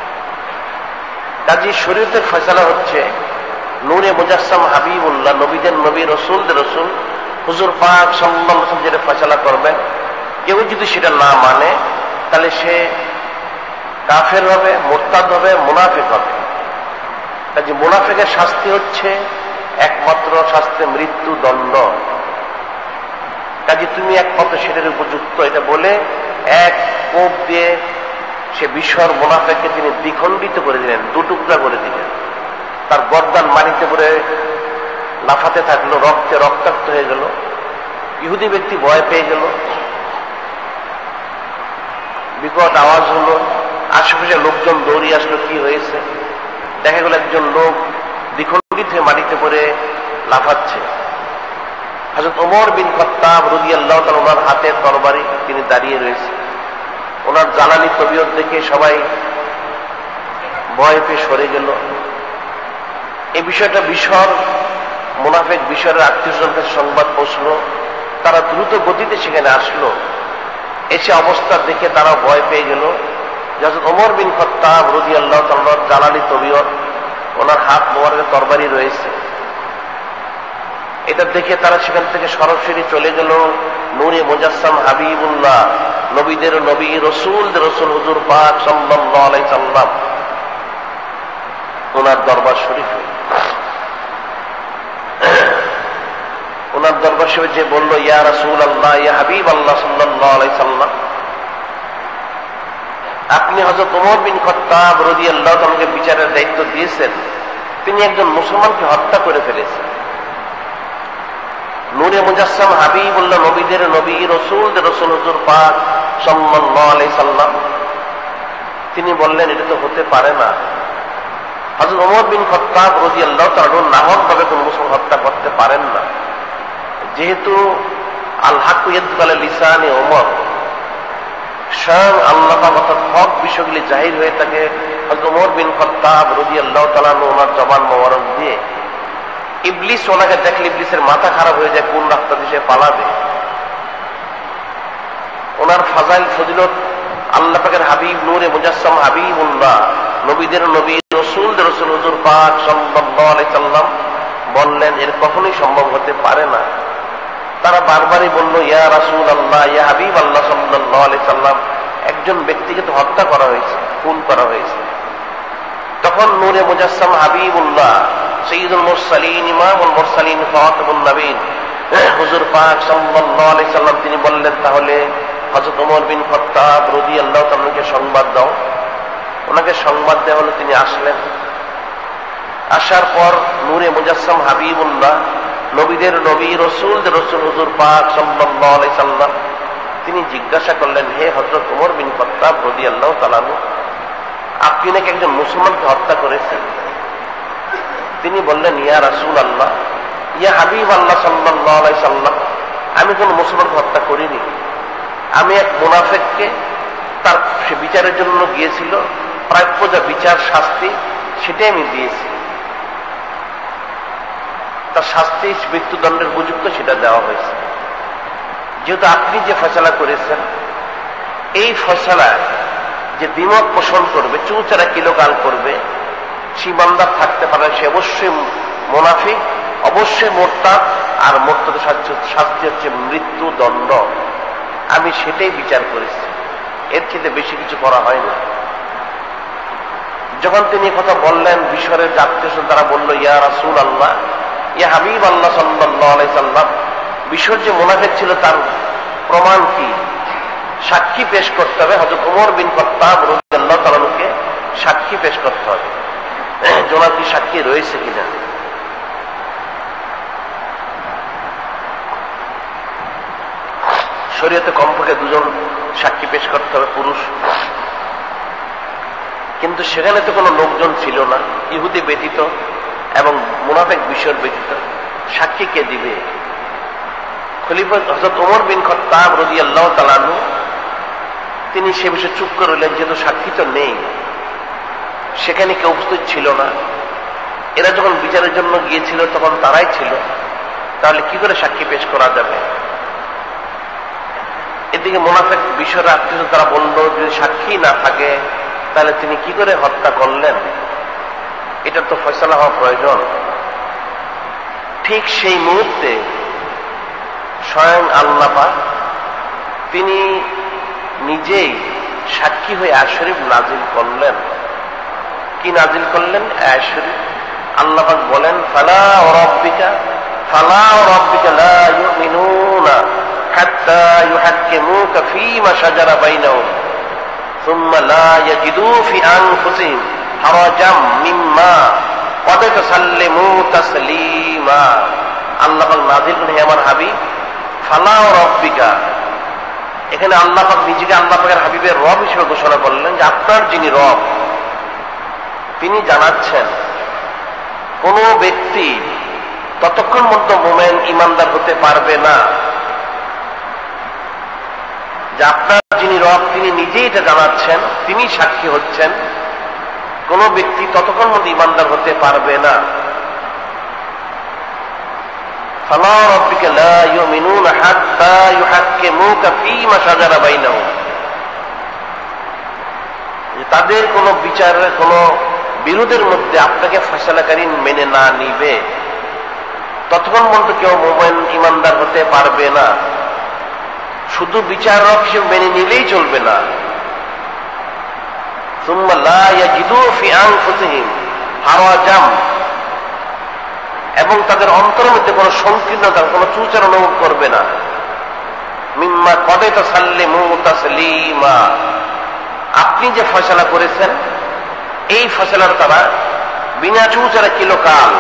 কাজী শরীয়তের ফয়সালা হচ্ছে নূরে মুজাসসাম হাবিবুল্লাহ, নবীদের নবী, রসুলদের রসুল হুজুর পাক সাল্লাল্লাহু আলাইহি ওয়াসাল্লাম যেটা ফয়সালা করবেন, কেউ যদি সেটা না মানে তাহলে সে কাফের হবে, মুরতাদ হবে, মুনাফিক হবে। কাজে মুনাফিকের শাস্তি হচ্ছে একমাত্র শাস্তি মৃত্যু দণ্ড। কাজে তুমি একমাত্র সেটার উপযুক্ত, এটা বলে এক কোপ দিয়ে সে বিশর মুনাফিককে তিনি দ্বিখণ্ডিত করে দিলেন, দুটুকরা করে দিলেন। তার গর্দান মাটিতে পড়ে লাফাতে থাকলো, রক্তে রক্তাক্ত হয়ে গেল। ইহুদি ব্যক্তি ভয় পেয়ে গেল, বিকট আওয়াজ হলো, আশেপাশে লোকজন দৌড়িয়ে আসলো, কি হয়েছে? দেখা গেল একজন লোক দ্বিখণ্ডিত হয়ে মাটিতে পড়ে লাফাচ্ছে। হযরত ওমর বিন খাত্তাব রাদিয়াল্লাহু তাআলা ওনার হাতের তরবারি তিনি দাঁড়িয়ে রয়েছে। ওনার জ্বালানি তবিয়ত দেখে সবাই ভয় পেয়ে সরে গেল। এই বিষয়টা বিশর মুনাফিক, বিশরের আত্মীয়স্বজনের কাছে সংবাদ পৌঁছলো। তারা দ্রুত গতিতে সেখানে আসলো। এসে অবস্থা দেখে তারা ভয় পেয়ে গেল। হযরত ওমর বিন খাত্তাব রাদিয়াল্লাহু তাআলা জ্বালানি তবিয়ত, ওনার হাত মোবারকে তরবারি রয়েছে। এটা দেখে তারা সেখান থেকে সরাসরি চলে গেল নূরে মুজাসসাম হাবিবুল্লাহ, নবীদের নবী, রসুলদের রসুল হুজুর পাক সাল্লাল্লাহু আলাইহি সাল্লাম ওনার দরবার শরীফে। ওনার দরবার শরীফে যে বলল, ইয়া রাসূলুল্লাহ, ইয়া হাবিবাল্লাহ সাল্লাল্লাহু আলাইহি সাল্লাম, আপনি হযরত ওমর বিন খাত্তাব রাদিয়াল্লাহু তাআলাকে বিচারের দায়িত্ব দিয়েছেন, তিনি একজন মুসলমানকে হত্যা করে ফেলেছেন। নূরে মুজাসসাম হাবিবুল্লাহ, নবীদের নবী, রসুলদের রসুল হুজুর পাক সাল্লাল্লাহু আলাইহি সাল্লাম, তিনি বললেন এটা তো হতে পারে না। হযরত ওমর বিন খাত্তাব রাদিয়াল্লাহু তাআলা নাহকভাবে কোন মুসলমান হত্যা করতে পারেন না, যেহেতু আল হাক্কু ইয়াদুল্লু আলা লিসানি ওমর, স্বয়ং আল্লাহ পাক অর্থাৎ হক বিষয়গুলি জাহির হয়ে থাকে হযরত ওমর বিন খাত্তাব রাদিয়াল্লাহু তাআলা ওনার জবান মোবারক দিয়ে। ইবলিস ওনাকে দেখলে ইবলিসের মাথা খারাপ হয়ে যায়, কোন রাস্তা দিয়ে পালাবে। ওনার ফাজাইল ফজিলত আল্লাহ পাকের হাবিব নূরে মুজাসসাম হাবিবুল্লাহ, নবীদের নবী, রসুলদের রসুল হুজুর পাক সাল্লাল্লাহু আলাইহি সাল্লাম বললেন এর কখনোই সম্ভব হতে পারে না। তারা বারবারই বলল ইয়া রাসূলুল্লাহ, ইয়া হাবিব আল্লাহ সাল্লাল্লাহু আলাইহি সাল্লাম, একজন ব্যক্তিকে তো হত্যা করা হয়েছে, খুন করা হয়েছে। তখন নূরে মুজাসসাম হাবিবুল্লাহ, সাইয়্যিদুল মুরসালিন, ইমামুল মুরসালিন, খাতামুন নবীন হুজুর পাক সাল্লাল্লাহু আলাইহি সাল্লাম তিনি বললেন তাহলে হযরত ওমর বিন খাত্তাব রাদিয়াল্লাহু তাআলাকে সংবাদ দাও। ওনাকে সংবাদ দেওয়া হলো, তিনি আসলেন। আসার পর নূরে মুজাসসাম হাবিবুল্লাহ, নবীদের নবী, রসুলদের রসুল হুজুর পাক সাল্লাল্লাহু আলাইহি সাল্লাম তিনি জিজ্ঞাসা করলেন, হে হযরত ওমর বিন খাত্তাব রাদিয়াল্লাহু তাআলা, আপনি নাকি একজন মুসলমানকে হত্যা করেছেন? তিনি বললেন ইয়া রাসূলুল্লাহ, ইয়া হাবিব আল্লাহ সাল্লাল্লাহু আলাইহি সাল্লাম, আমি কোন মুসলমানকে হত্যা করিনি। আমি এক মুনাফিককে তার সে বিচারের জন্য গিয়েছিল, প্রাপ্য যা বিচার শাস্তি সেটাই আমি দিয়েছি। তার শাস্তি মৃত্যুদণ্ডের উপযুক্ত সেটা দেওয়া হয়েছে। যেহেতু আপনি যে ফয়সালা করেছেন, এই ফয়সালায় যে দ্বিমত পোষণ করবে, চুচারা কিলোকাল করবে, সে বান্দার থাকতে পারে, সে অবশ্যই মুনাফিক, অবশ্যই মোরতাদ, আর মোরতাদের শাস্তি হচ্ছে মৃত্যুদণ্ড। আমি সেটাই বিচার করেছি, এর থেকে বেশি কিছু করা হয় না। যখন তিনি কথা বললেন, বিশরের আত্মীয় তারা বলল ইয়া রাসূলুল্লাহ, ইয়া হাবিব আল্লাহ সাল্লাল্লাহু আলাইহি সাল্লাম, বিশর যে মুনাফিক ছিল তার প্রমাণ কি? সাক্ষী পেশ করতে হবে। হযরত ওমর বিন খাত্তাব রাদিয়াল্লাহু তাআলাকে সাক্ষী পেশ করতে হবে, ওনার কি সাক্ষী রয়েছে কিনা। শরীয়তে কমপক্ষে দুজন সাক্ষী পেশ করতে হবে, পুরুষ। কিন্তু সেখানে তো কোনো লোকজন ছিল না, ইহুদি ব্যতীত এবং মুনাফিক বিশর ব্যতীত। সাক্ষী কে দিবে? খলিফা হযরত ওমর বিন খাত্তাব রাদিয়াল্লাহু তাআলা তিনি সে বিষয়ে চুপ করে রইলেন, যেহেতু সাক্ষী তো নেই, সেখানে কেউ উপস্থিত ছিল না। এরা যখন বিচারের জন্য গিয়েছিল তখন তারাই ছিল, তাহলে কি করে সাক্ষী পেশ করা যাবে? এদিকে মুনাফিক বিশর আত্মীয় তারা বলল যদি সাক্ষী না থাকে তাহলে তিনি কি করে হত্যা করলেন, এটার তো ফয়সালা হওয়া প্রয়োজন। ঠিক সেই মুহূর্তে স্বয়ং আল্লাহ পাক তিনি নিজেই সাক্ষী হয়ে আয়াত শরীফ নাজিল করলেন। কি নাজিল করলেন? আয়াত শরীফ। আল্লাহ পাক বলেন ফালা ওয়া রাব্বিকা লা ইউমিনুনা হাত্তা ইউহাক্কিমুকা ফীমা শাজারা বাইনাহুম সুম্মা লা ইয়াজিদু ফি আনফুসিহিম হারাজাম মিম্মা ক্বাদ সাল্লিমু তাসলিমা। আল্লাহ পাক নাজিল করেন, হে আমার হাবিব, ফালা ওয়া রাব্বিকা, এখানে আল্লাহ পাক নিজেকে আল্লাহ পাকের হাবিবের রব হিসেবে ঘোষণা করলেন যে আপনার যিনি রব তিনি জানাচ্ছেন কোন ব্যক্তি ততক্ষণ মধ্যে মুমিন ইমানদার হতে পারবে না, যে আপনার যিনি রব তিনি নিজেই এটা জানাচ্ছেন, তিনি সাক্ষী হচ্ছেন, কোন ব্যক্তি ততক্ষণ মধ্যে ইমানদার হতে পারবে না। ফালা রাব্বিকা লা ইউমিনুনা হাত্তা ইউহাক্কিমুকা ফীমা শাজারা বাইনাহুম, তাদের কোন বিচারের কোন বিরোধের মধ্যে আপনাকে ফয়সালাকারী মেনে না নিবে ততক্ষণ পর্যন্ত কেউ মুমিন ইমানদার হতে পারবে না। শুধু বিচারক হিসেবে মেনে নিলেই চলবে না। সুম্মা লা ইয়াজিদু ফি আনফুসিহিম হারাজাম, এবং তাদের অন্তরের মধ্যে কোনো সংকীর্ণতা, কোনো চুচার অনুভব করবে না। মিম্মা ক্বাদ সাল্লিমু তাসলিমা, আপনি যে ফয়সালা করেছেন এই ফয়সালার তারা বিনা চুচারে কিলোকাল,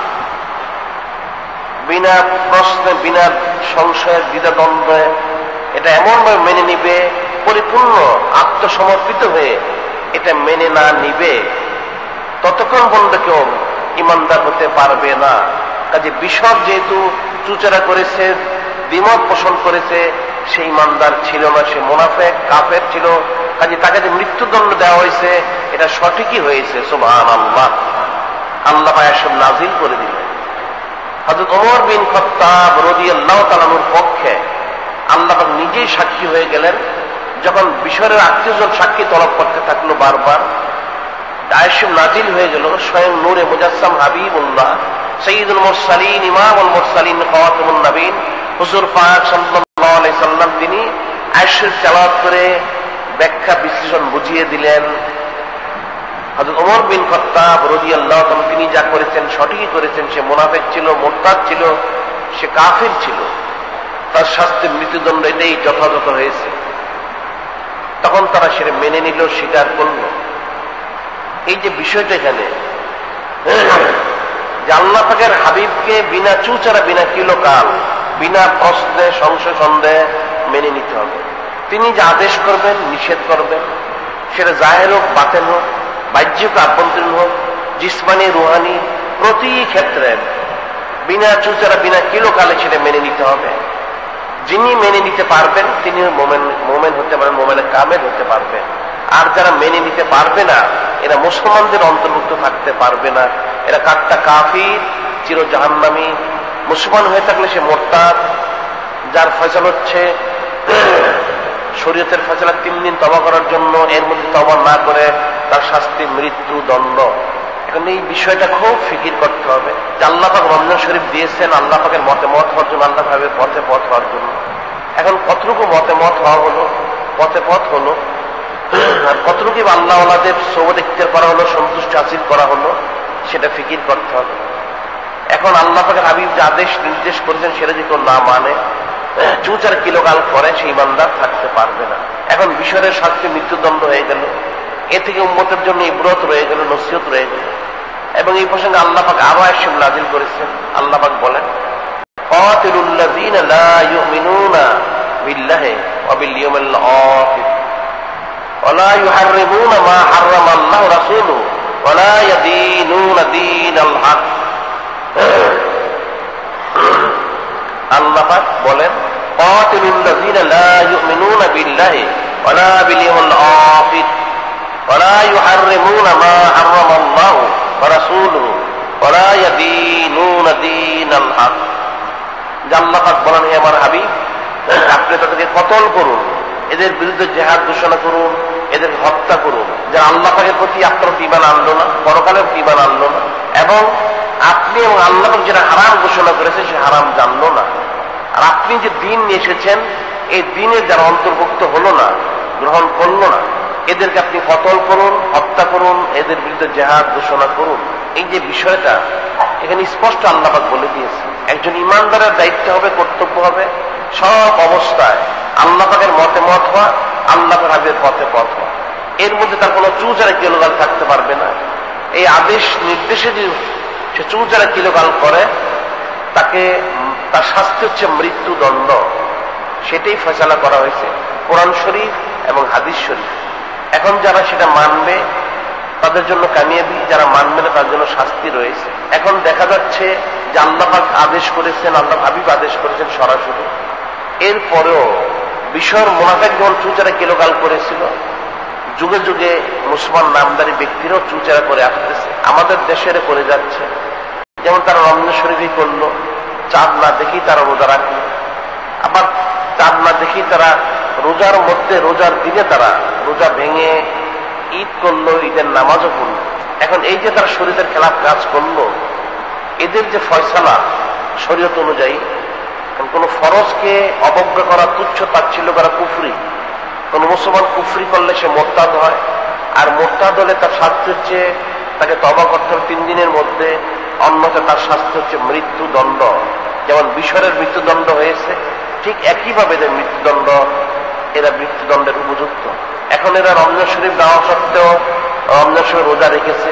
বিনা প্রশ্নে, বিনা সংশয়ের, দ্বিধাদ্বন্দ্বে এটা এমনভাবে মেনে নিবে, পরিপূর্ণ আত্মসমর্পিত হয়ে এটা মেনে না নিবে, ততক্ষণ পর্যন্ত কেউ ইমানদার হতে পারবে না। কাজে বিষয় যেহেতু চুচারা করেছে, দ্বিমত পোষণ করেছে, সে ইমানদার ছিল না, সে মুনাফিক কাফের ছিল। কাজে তাকে যে মৃত্যুদণ্ড দেওয়া হয়েছে এটা সঠিকই হয়েছে। সুবহানাল্লাহ। আল্লাহ এসব নাজিল করে দিলেন। হযরত ওমর বিন খাত্তাব রাদিয়াল্লাহু তাআলা আনহুর পক্ষে আল্লাহ নিজেই সাক্ষী হয়ে গেলেন। যখন বিষয়ের আত্মীয়জন সাক্ষী তলব করতে থাকলো বারবার, আয়াত নাজিল হয়ে গেল। স্বয়ং নূরে মুজাসসাম হাবিবুল্লাহ সাইয়্যিদুল মুরসালিন ইমামুল মুরসালিন খাতামুন নবীন হুজুর পাক সাল্লাল্লাহু আলাইহি সাল্লাম তিনি আয়াত তেলাওয়াত করে ব্যাখ্যা বিশ্লেষণ বুঝিয়ে দিলেন। হযরত ওমর বিন খাত্তাব রাদিয়াল্লাহু তাআলা তিনি যা করেছেন সঠিকই করেছেন। সে মুনাফিক ছিল, মুরতাদ ছিল, সে কাফির ছিল, তার শাস্তির মৃত্যুদণ্ড এটাই যথাযথ হয়েছে। তখন তারা সেটা মেনে নিল, স্বীকার করল। এই যে বিষয়টা এখানে যে আল্লাহ পাকের হাবিবকে বিনা চুচারা, বিনা কিলোকাল, বিনা প্রশ্নে সংশয় সন্দেহে মেনে নিতে হবে। তিনি যে আদেশ করবেন, নিষেধ করবেন, সেটা জাহের হোক, বাতেন হোক, বাহ্যিক আভ্যন্তরীণ হোক, জিসমানি রুহানি, প্রতি ক্ষেত্রে বিনা চুচারা, বিনা কিলোকালে সেটা মেনে নিতে হবে। যিনি মেনে নিতে পারবেন তিনি মোমেন হতে পারেন, মোমেনে কামেল হতে পারবেন। আর যারা মেনে নিতে পারবে না এরা মুসলমানদের অন্তর্ভুক্ত থাকতে পারবে না। এরা কাট্টা কাফির, চির জাহান্নামী। মুসলমান হয়ে থাকলে সে মুরতাদ, যার ফয়সালা হচ্ছে শরীয়তের ফয়সালা 3 দিন তওবা করার জন্য, এর মধ্যে তওবা না করে তার শাস্তি মৃত্যু দণ্ড। এখন এই বিষয়টা খুব ফিকির করতে হবে যে আল্লাহ পাক রমজান শরীফ দিয়েছেন আল্লাহ পাকের মতে মত হওয়ার জন্য, আল্লাহ ভাবে পথে পথ হওয়ার জন্য। এখন কতটুকু মতে মত হওয়া হলো, পথে পথ হলো, আর কতটুকু আল্লাহ ওয়ালাদের সোবত ইখতিয়ার করা হলো, সন্তুষ্টি হাসিল করা হলো, সেটা ফিকির করতে হবে। এখন আল্লাহ পাকের হাবিব যে আদেশ নির্দেশ করেছেন সেটা যদি কেউ না মানে, চুচার কিলোকাল করে, সেই ইমানদার থাকতে পারবে না। এখন বিষয়ের শাস্তি মৃত্যুদণ্ড হয়ে গেল। এ থেকে উম্মতের জন্য ইবরত রয়ে গেল, নসিহত রয়ে গেল। এবং এই প্রসঙ্গে আল্লাহ পাক আরো আয়াত নাযিল করেছেন। আল্লাহ পাক বলেন, কাতিলুল লাযীনা লা ইউমিনুনা বিল্লাহি ওয়া বিল ইয়াউমিল আখির ওয়া লা ইউহাররিমুনা মা হাররামা আল্লাহু রাসূলুহু ওয়া লা ইয়াদীনুনা দীনাল হক। আল্লাহ পাক বলেন, কাতিলুল লাযীনা লা ইউমিনুনা বিল্লাহি ওয়া লা বিল ইয়াউমিল আখির ওয়া লা ইউহাররিমুনা মা হাররামা আল্লাহু ওয়া রাসূলুহু ওয়া লা ইয়াদীনুনা দীনাল হক। আল্লাহ পাক বলেন, হে আমার হাবিব, আপনি তাদেরকে কতল করুন, এদের বিরুদ্ধে জিহাদ ঘোষণা করুন, এদের হত্যা করুন, যারা আল্লাহ পাকের প্রতি আপনার ঈমান আনলো না, পরকালের ঈমান আনলো না, এবং আপনি এবং আল্লাহ পাক যেটা হারাম ঘোষণা করেছে সে হারাম জানলো না। আর আপনি যে দিন নিয়ে এসেছেন এই দিনের যারা অন্তর্ভুক্ত হলো না, গ্রহণ করলো না, এদেরকে আপনি কতল করুন, হত্যা করুন, এদের বিরুদ্ধে জিহাদ ঘোষণা করুন। এই যে বিষয়টা এখানে স্পষ্ট আল্লাহ পাক বলে দিয়েছে। একজন ইমানদারের দায়িত্ব হবে, কর্তব্য হবে সব অবস্থায় আল্লাহ পাকের মতে মত হওয়া, আল্লাহ পাকের হাবিবের পথে পথ হওয়া। এর মধ্যে তার কোনো চুচারা কিলোগাল থাকতে পারবে না। এই আদেশ নির্দেশে যদি সে চুচারা কিলোগাল করে তাকে তার শাস্তি হচ্ছে মৃত্যুদণ্ড। সেটাই ফয়সালা করা হয়েছে কোরআন শরীফ এবং হাদিস শরীফ। এখন যারা সেটা মানবে তাদের জন্য কামিয়াবি, যারা মানবে না তার জন্য শাস্তি রয়েছে। এখন দেখা যাচ্ছে যে আল্লাহ পাক আদেশ করেছেন, আল্লাহ হাবিব আদেশ করেছেন সরাসরি। এরপরেও বিষয়ের মুনাফিক যখন চুচারা কিলোগাল করেছিল, যুগে যুগে মুসলমান নামদারি ব্যক্তিরাও চুচারা করে আসতেছে, আমাদের দেশের করে যাচ্ছে। যেমন তারা রমজান শরীফই করলো, চাঁদ না দেখেই তারা রোজা রাখলো, আবার চাঁদ না দেখেই তারা রোজার মধ্যে, রোজার দিনে তারা রোজা ভেঙে ঈদ করলো, ঈদের নামাজও পড়লো। এখন এই যে তারা শরীয়তের খেলাফ কাজ করলো, এদের যে ফয়সালা শরীয়ত অনুযায়ী, কোন ফরজকে অবজ্ঞা করা, তুচ্ছ তাচ্ছিল্য করা কুফরি। কোন মুসলমান কুফরি করলে সে মোরতাদ হয়, আর মোরতাদ হলে তার শাস্তি হচ্ছে তাকে তওবা করতে হবে 3 দিনের মধ্যে, অন্যথা তার শাস্তি হচ্ছে মৃত্যুদণ্ড। যেমন বিষয়ের মৃত্যুদণ্ড হয়েছে, ঠিক একইভাবে এদের মৃত্যুদণ্ড, এরা মৃত্যুদণ্ডের উপযুক্ত। এখন এরা রমজান শরীফ দেওয়া সত্ত্বেও রমজান শরীফ রোজা রেখেছে,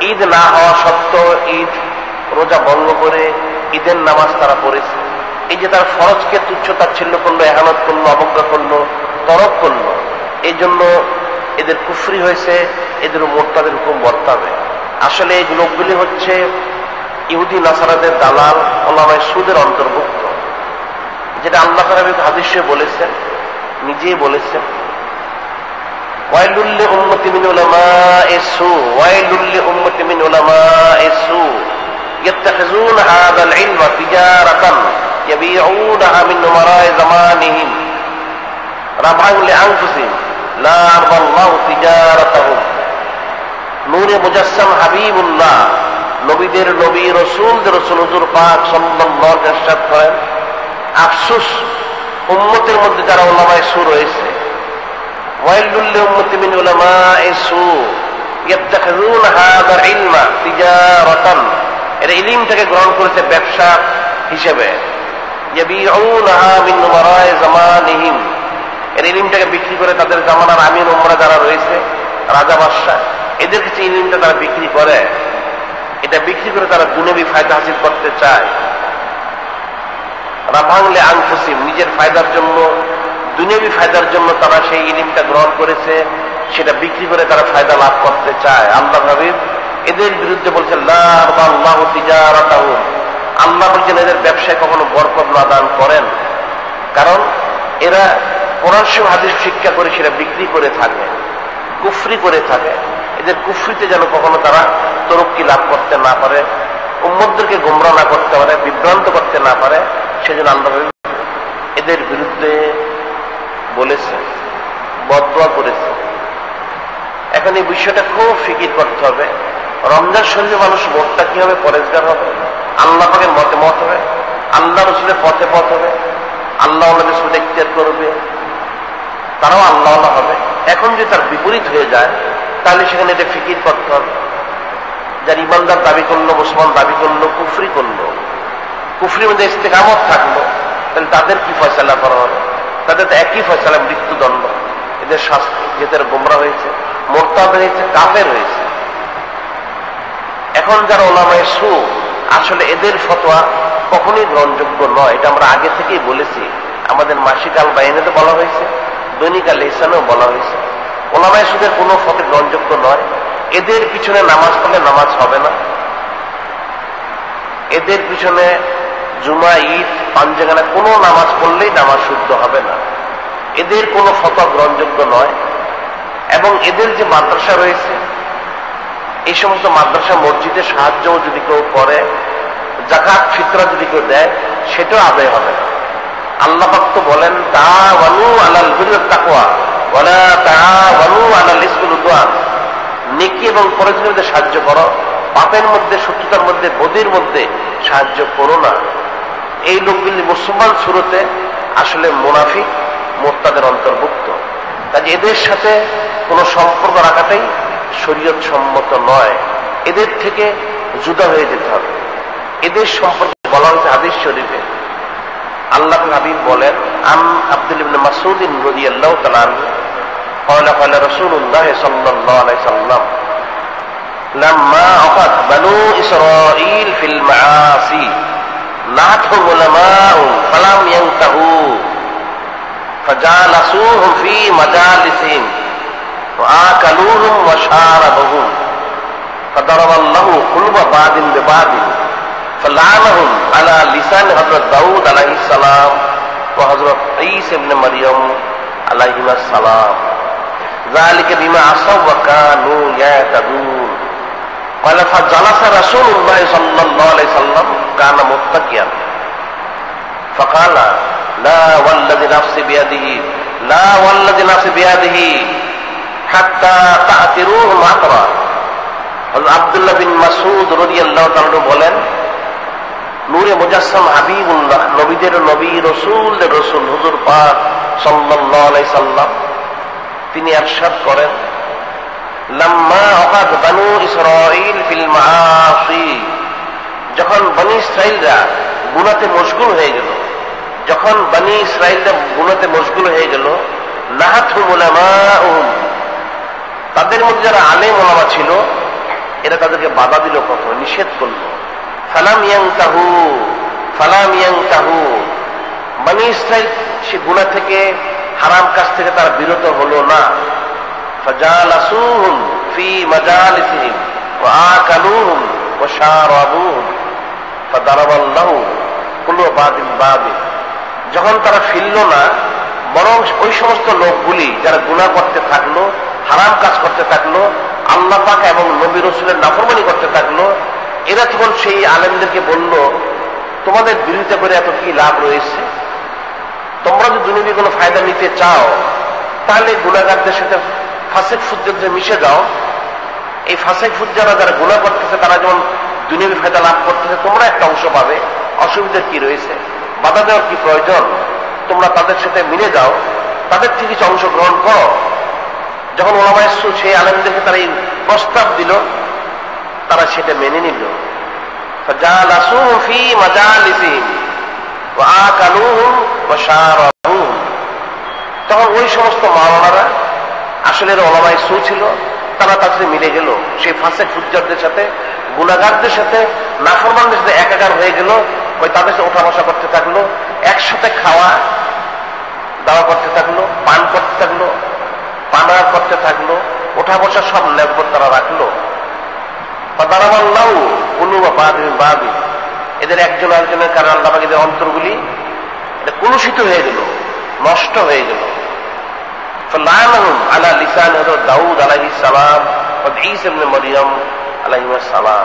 ঈদ না হওয়া সত্ত্বেও ঈদ রোজা ভঙ্গ করে ঈদের নামাজ তারা পড়েছে। এই যে তার ফরজকে তুচ্ছ তাচ্ছিল্য করলো, এহানত করলো, অবজ্ঞা করলো, তরক করলো, এই জন্য এদের কুফরি হয়েছে, এদের মোরতাদের হুকুম বর্তাবে। আসলে এই লোকগুলি হচ্ছে ইহুদি নাসারাদের দালাল, ওলামায়ে সুদের অন্তর্ভুক্ত, যেটা আল্লাহ তাআলা হাদিসে বলেছেন, নিজেই বলেছেন, ওয়াইলুল লিউম্মতি মিন উলামাইস সু, ওয়াইলুল লিউম্মতি মিন উলামাইস সু ইয়াত্তাখিযুনা হাযাল ইলমা তিজারাতান ইয়াবিউনাহা মিন উমারা'i জামানিহিম রাবহান লিআনফুসিহিম লা আরদাল্লাহু তিজারাতাহুম। নূরে মুজাসসাম হাবিবুল্লাহ, নবীদের নবী, রাসূলদের রাসূল হুজুর পাক সাল্লাল্লাহু আলাইহি ওয়াসাল্লাম ইরশাদ করেন, আফসোস উম্মতের মধ্যে যারা উলামায়ে সু রয়েছে, ওয়াইলুল লিউম্মতি মিন উলামাইস সু ইয়াত্তাখিযুনা হাযাল ইলমা তিজারাতান, এরা ইলমটাকে গ্রহণ করেছে ব্যবসা হিসেবে, ইয়াবিউনাহা মিন উমারা'i জামানিহিম, এর ইলমটাকে বিক্রি করে তাদের জামানার আমির উমরা যারা রয়েছে, রাজা বাদশা, এদের কাছে ইলমটা তারা বিক্রি করে, এটা বিক্রি করে তারা দুনিয়াবি ফায়দা হাসিল করতে চায়। রাবহান লিআনফুসিহিম, নিজের ফায়দার জন্য, দুনিয়াবি ফায়দার জন্য তারা সেই ইলমটা গ্রহণ করেছে, সেটা বিক্রি করে তারা ফায়দা লাভ করতে চায়। আল্লাহ হাবিব এদের বিরুদ্ধে বলছেন, লা আরদাল্লাহু তিজারাতাহুম, আল্লাহ বলছেন এদের ব্যবসায় কখনো বরকত না দান করেন, কারণ এরা কোরআন শরীফ হাদিস শিক্ষা করে সেটা বিক্রি করে থাকে, কুফরি করে থাকে। এদের কুফরিতে যেন কখনো তারা তরক্কি লাভ করতে না পারে, উম্মতদেরকে গোমরাহ না করতে পারে, বিভ্রান্ত করতে না পারে, সেজন্য আল্লাহ এদের বিরুদ্ধে বলেছে, বদদোয়া করেছে। এখন এই বিষয়টা খুব ফিকির করতে হবে। রমজান শরীফে মানুষ মোটটা কি হবে? পরেজগার হবে, আল্লাহ পাকের মতে মত হবে, আল্লাহ রসুলের পথে পথ হবে, আল্লাহ ওনাদের সুদ ইখতিয়ার করবে, তারাও আল্লাহ হবে। এখন যদি তার বিপরীত হয়ে যায়, তাহলে সেখানে এটা ফিকির করতে হবে। যার ইমানদার দাবি করলো, মুসলমান দাবি করলো, কুফরি করলো, কুফরির মধ্যে ইস্তেকামত থাকলো, তাহলে তাদের কি ফয়সালা করা হবে? তাদের তো একই ফয়সালা, মৃত্যুদণ্ড। এদের শাস্তি, যেদের গোমরা হয়েছে, মোরতাদ হয়েছে, কাফের হয়েছে। এখন যারা উলামায়ে সু, আসলে এদের ফতোয়া কখনোই গ্রহণযোগ্য নয়, এটা আমরা আগে থেকেই বলেছি। আমাদের মাসিক আল বাইনেতে বলা হয়েছে, দৈনিক আল ইহসানেও বলা হয়েছে, উলামায়ে সুদের কোনো ফতোয়া গ্রহণযোগ্য নয়। এদের পিছনে নামাজ পড়লে নামাজ হবে না, এদের পিছনে জুমা, ঈদ, পাঞ্জেখানা কোনো নামাজ পড়লেই নামাজ শুদ্ধ হবে না। এদের কোনো ফতোয়া গ্রহণযোগ্য নয়। এবং এদের যে মাদ্রাসা রয়েছে, এই সমস্ত মাদ্রাসা মসজিদে সাহায্যও যদি কেউ করে, যাকাত ফিতরা যদি কেউ দেয়, সেটাও আদায় হবে না। আল্লাহ পাক তো বলেন, তাআওয়ানু আলাল বিররি ওয়াত তাকওয়া ওয়ালা তাআওয়ানু আলাল ইসমি ওয়াল উদওয়ান, নেকি এবং পরহেজের মধ্যে সাহায্য করো, পাপের মধ্যে, শত্রুতার মধ্যে, বদির মধ্যে সাহায্য করো না। এই লোকগুলি মুসলমান সুরতে আসলে মুনাফিক, মোরতাদের অন্তর্ভুক্ত। কাজে এদের সাথে কোনো সম্পর্ক রাখাটাই শরীয়ত সম্মত নয়। এদের থেকে জুদা হয়ে যেতে হবে। এদের সম্পর্কে বলা হয়েছে হাদিস শরীফে, আল্লাহর হাবিব বলেন, আন আব্দুল ইবনে মাসউদ রাদিয়াল্লাহু তাআলা আনহু قال قال رسول الله صلى الله عليه وسلم لما أخذ بنو إسرائيل في المعاصي نهتهم علماء فلم ينتهوا فجالسوهم في مجالسهم وآكلوهم وشاربهم فضرب الله قلوب بعض ببعض فلعنهم على لسان حضرت داود عليه السلام وحضرت عيسى ابن مريم عليهما السلام ذلك بما عصوا وكانوا يعتدون قال فجلس رسول الله صلى الله عليه وسلم كان متكئا فقال لا والذي نفسي بيده لا والذي نفسي بيده حتى تعتروهم عطرا। আব্দুল্লাহ বিন মাসউদ রাদিয়াল্লাহু তাআলা বলেন, নূরে মুজাসসাম হাবিবুল্লাহ, নবীদের নবী, রাসূলদের রাসূল হুজুর পাক সাল্লাল্লাহু আলাইহি সাল্লাম তিনি ইরশাদ করেন, লাম্মা আকাদ বানু ইসরাঈল ফিল মাআসি, যখন বনি ইসরাঈলরা গুনাহতে মশগুল হয়ে গেল, যখন বনি ইসরাঈলরা গুনাহতে মশগুল হয়ে গেল, নাহাতুহুম উলামাউহুম, তাদের মধ্যে যারা আলেম ওলামা ছিল, এরা তাদেরকে বাধা দিল, কত নিষেধ করলো। ফালাম ইয়াংতাহু, বনী ইসরাইল সে গুনাহ থেকে, হারাম কাজ থেকে তারা বিরত হলো না। ফাজালাসুহুম ফি মাজালিসিহিম ওয়া আকালুহুম ওয়া শারাবুহুম ফাদারাবাল্লাহু কুলু বাদিন বাদিন। যখন তারা ফিরল না, বরং ওই সমস্ত লোকগুলি যারা গুনাহ করতে থাকলো, হারাম কাজ করতে থাকলো, আল্লাহ পাক এবং নবী রাসূলের নাফরমানি করতে থাকলো, এরা তখন সেই আলেমদেরকে বলল, তোমাদের বিরোধিতা করে এত কি লাভ রয়েছে? তোমরা যদি দুনিয়াবি কোনো ফায়দা নিতে চাও, তাহলে গুনাহগারদের সাথে ফাসেক ফুজ্জারদের মিশে যাও। এই ফাসেক ফুজ্জাররা যারা গুনাহ করতেছে, তারা যেমন দুনিয়াবি ফায়দা লাভ করতেছে, তোমরা একটা অংশ পাবে। অসুবিধা কি রয়েছে? বাধা দেওয়ার কি প্রয়োজন? তোমরা তাদের সাথে মিলে যাও, তাদের থেকে কিছু অংশগ্রহণ করো। যখন ওলামায়ে সুন্নাহ সেই আলেমদেরকে তারা এই প্রস্তাব দিল, তারা সেটা মেনে নিল। ফাজালাসুহুম ফি মাজালিসিহিম ওয়া আকালুহুম ওয়া শারাবুহুম। তখন ওই সমস্ত মাওলানারা, আসলে ওলামায়ে সুন্নাহ ছিল, তারা তার সাথে মিলে গেল, সেই ফাসেক ফুজ্জারদের সাথে, গুনাহগারদের সাথে, নাফরমানদের সাথে একাকার হয়ে গেল। ওই তাদের সাথে ওঠা বসা করতে থাকলো, একসাথে খাওয়া দাওয়া করতে থাকলো, পান করতে থাকলো, পানা করতে থাকলো, ওঠা বসা সব লেখবর তারা রাখলো। ফাদারাবাল্লাহু কুলুবা বাদিন বাদিন। এদের একজন একজনের কারণে আল্লাহ পাক এদের অন্তরগুলি এটা কলুষিত হয়ে গেল, নষ্ট হয়ে গেল। ফালানাহুম আলা লিসান হযরত দাউদ আলাইহিস সালাম ওয়া ঈসা ইবনে মারইয়াম আলাইহিস সালাম।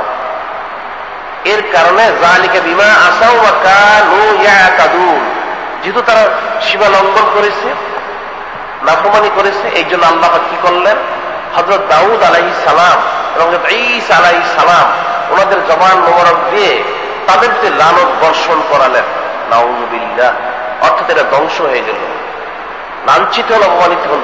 এর কারণে যালিকা বিমা আসাউ ওয়া কানু ইয়াতাদুন, যেহেতু তারা সীমা লঙ্ঘন করেছে, নাফরমানি করেছে, এই জন্য আল্লাহ পাক কি করলেন? হযরত দাউদ আলাইহিস সালাম এবং হযরত ঈসা আলাইহিস সালাম ওনাদের জবান মোবারক দিয়ে তাদেরকে লানত বর্ষণ করালেন। নাউযুবিল্লাহ। অর্থাৎ এরা ধ্বংস হয়ে গেল, লাঞ্ছিত হল, অপমানিত হল।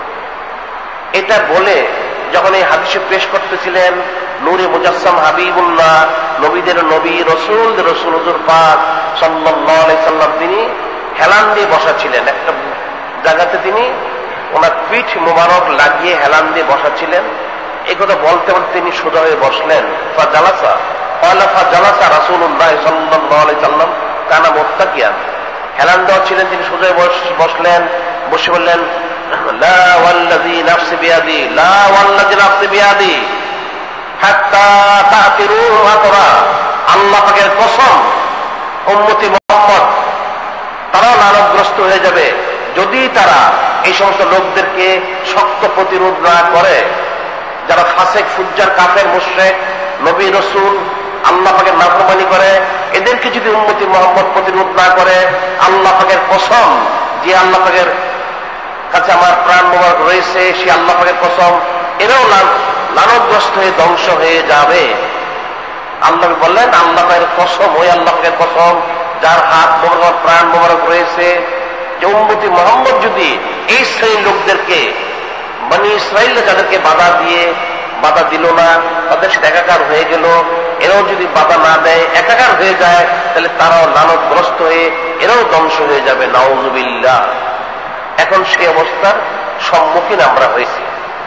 এটা বলে যখন এই হাদিসে পেশ করতেছিলেন নূরে মুজাসসাম হাবিবুল্লাহ, নবীদের নবী, রাসূলদের রাসূল হুজুর পাক সাল্লাল্লাহু আলাইহি সাল্লাম, তিনি হেলান দিয়ে বসা ছিলেন। একটা জায়গাতে তিনি ওনার পিঠ মোবারক লাগিয়ে হেলান দিয়ে বসা ছিলেন। এই কথা বলতে বলতে তিনি সোজা হয়ে বসলেন। ফাজালাসা রাসূলুল্লাহ সাল্লাল্লাহু আলাইহি সাল্লাম কানা মুত্তাকিয়ান। হেলান দেওয়া ছিলেন, তিনি সোজা বসলেন, বসে বললেন, লা ওয়াল্লাযী নাফসি বিয়াদি, লা ওয়াল্লাযী নাফসি বিয়াদি হাত্তা তা'তিরু মাতরা। আল্লাহ পাকের কসম, উম্মতি মুহাম্মদ তারা লানতগ্রস্ত হয়ে যাবে যদি তারা এই সমস্ত লোকদেরকে শক্ত প্রতিরোধ না করে, যারা ফাসেক ফুজ্জার কাফের মুশরিক, নবী রাসূল, আল্লাহ পাকের নাফরমানি করে, এদেরকে যদি উম্মতি মুহাম্মদ প্রতিরোধ না করে, আল্লাহ পাকের কসম, যে আল্লাহ পাকের কাছে আমার প্রাণ মোবারক রয়েছে, সে আল্লাহ পাকের কসম, এরাও লানতগ্রস্ত হয়ে ধ্বংস হয়ে যাবে। আল্লাহ বললেন, আল্লাহ পাকের কসম, ওই আল্লাহ পাকের কসম যার হাত মোবারক, প্রাণ মোবারক রয়েছে, যে উম্মতি মুহাম্মদ যদি এই শ্রেণীর লোকদেরকে, বনী ইসরাইল যাদেরকে বাধা দিল না, তাদের সাথে একাকার হয়ে গেল, এরাও যদি বাধা না দেয়, একাকার হয়ে যায়, তাহলে তারাও লানতগ্রস্ত হয়ে এরাও ধ্বংস হয়ে যাবে। নাউযুবিল্লাহ। এখন সেই অবস্থার সম্মুখীন আমরা হয়েছি।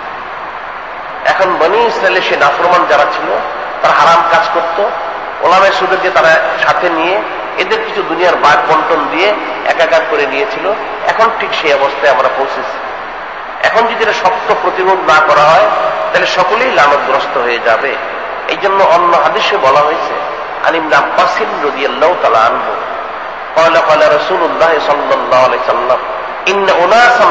এখন বনী ইসরাইলের সে নাফরমান যারা ছিল, তারা হারাম কাজ করত, ওলামায়ে সুন্নাহকে তারা সাথে নিয়ে এদের কিছু দুনিয়ার ভাগ বন্টন দিয়ে একাকার করে নিয়েছিল। এখন ঠিক সেই অবস্থায় আমরা পৌঁছেছি। এখন যদি এটা শক্ত প্রতিরোধ না করা হয়, তাহলে সকলেই লানতগ্রস্ত হয়ে যাবে। এই জন্য অন্য হাদিসে বলা হয়েছে, আন ইবনে আব্বাস রাদিয়াল্লাহু তাআলা আনহু قال قال رسول الله صلى الله عليه وسلم إن أناسا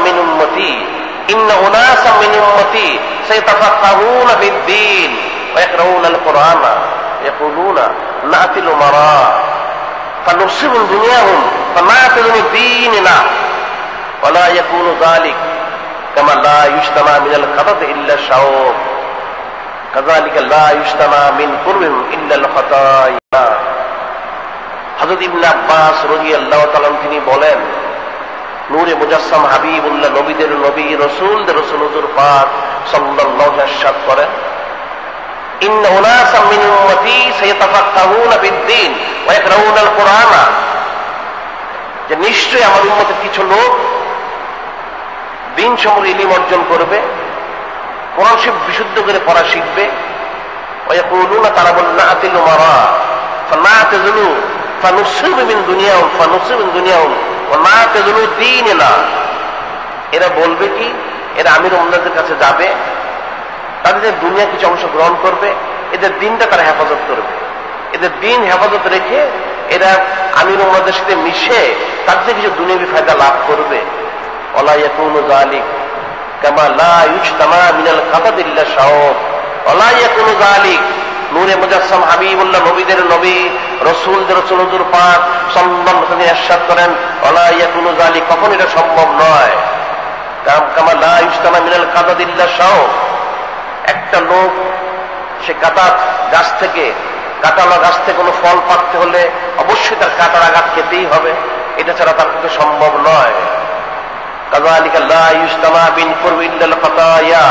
من أمتي سيتفقهون في الدين ويقرؤون القرآن يقولون نأتي الأمراء فنصيب دنياهم فنأتي ديننا ولا يكون ذلك كما لا يجتمع من الخطأ إلا الشوك كذلك لا يجتمع من قربهم إلا الخطايا। হযরত ইবনে আব্বাস রাদিয়াল্লাহু তাআলা তিনি বলেন, নূরে মুজাসসাম হাবিবুল্লাহ, নবীদের নবী, রাসূলদের রাসূল হুজুর পাক সাল্লাল্লাহু আলাইহি ওয়াসাল্লাম করেন, ইন্না উনাসাম মিন উম্মতি সায়াতাফাক্কাহুনা বিদ-দীন ওয়া ইয়াকরাউনাল কুরআন, যে নিশ্চয়ই আমার উম্মতের কিছু লোক দ্বীন সম্পর্কে ইলম অর্জন করবে, কোরআন শরীফ বিশুদ্ধ করে পড়া শিখবে, ويقولون তারা বলেন নাতিল উমারা ফানাতাযুলু ফানুসিব মিন দুনিয়াহুম ফানুসিব মিন দুনিয়াহুম ওয়া নাতাযুলু দীনিনা। এরা বলবে কি, এরা আমির উম্মাদের কাছে যাবে, তাদের দুনিয়া কিছু অংশ গ্রহণ করবে, এদের দিনটা তারা হেফাজত করবে, এদের দিন হেফাজত রেখে এরা আমির উম্মাদের সাথে মিশে তাদের কিছু দুনিয়াবি ফায়দা লাভ করবে। ওয়ালা ইয়াকুনু যালিক কামা লা ইউজতামা মিনাল কাতাদ ইল্লা শাওব ওয়ালা ইয়াকুনু যালিক। নূরে মুজাসসাম হাবিবুল্লাহ, নবীদের নবী, রাসূলদের রাসূল হুজুর পাক সাল্লাল্লাহু আলাইহি ওয়াসাল্লাম ইরশাদ করেন ওয়ালা ইয়াকুনু যালিক, কখন এটা সম্ভব নয়। কামা লা ইউজতামা মিনাল কাতাদ ইল্লা শাওব। একটা লোক সে কাতাত গাছ থেকে, কাঁটালা গাছ থেকে কোনো ফল পাকতে হলে অবশ্যই তার কাঁটার আঘাত খেতেই হবে, এটা ছাড়া তার পক্ষে সম্ভব নয়। কাযালিকা লা ইউজতামা বিন কুরবি ইল্লাল খাতায়া।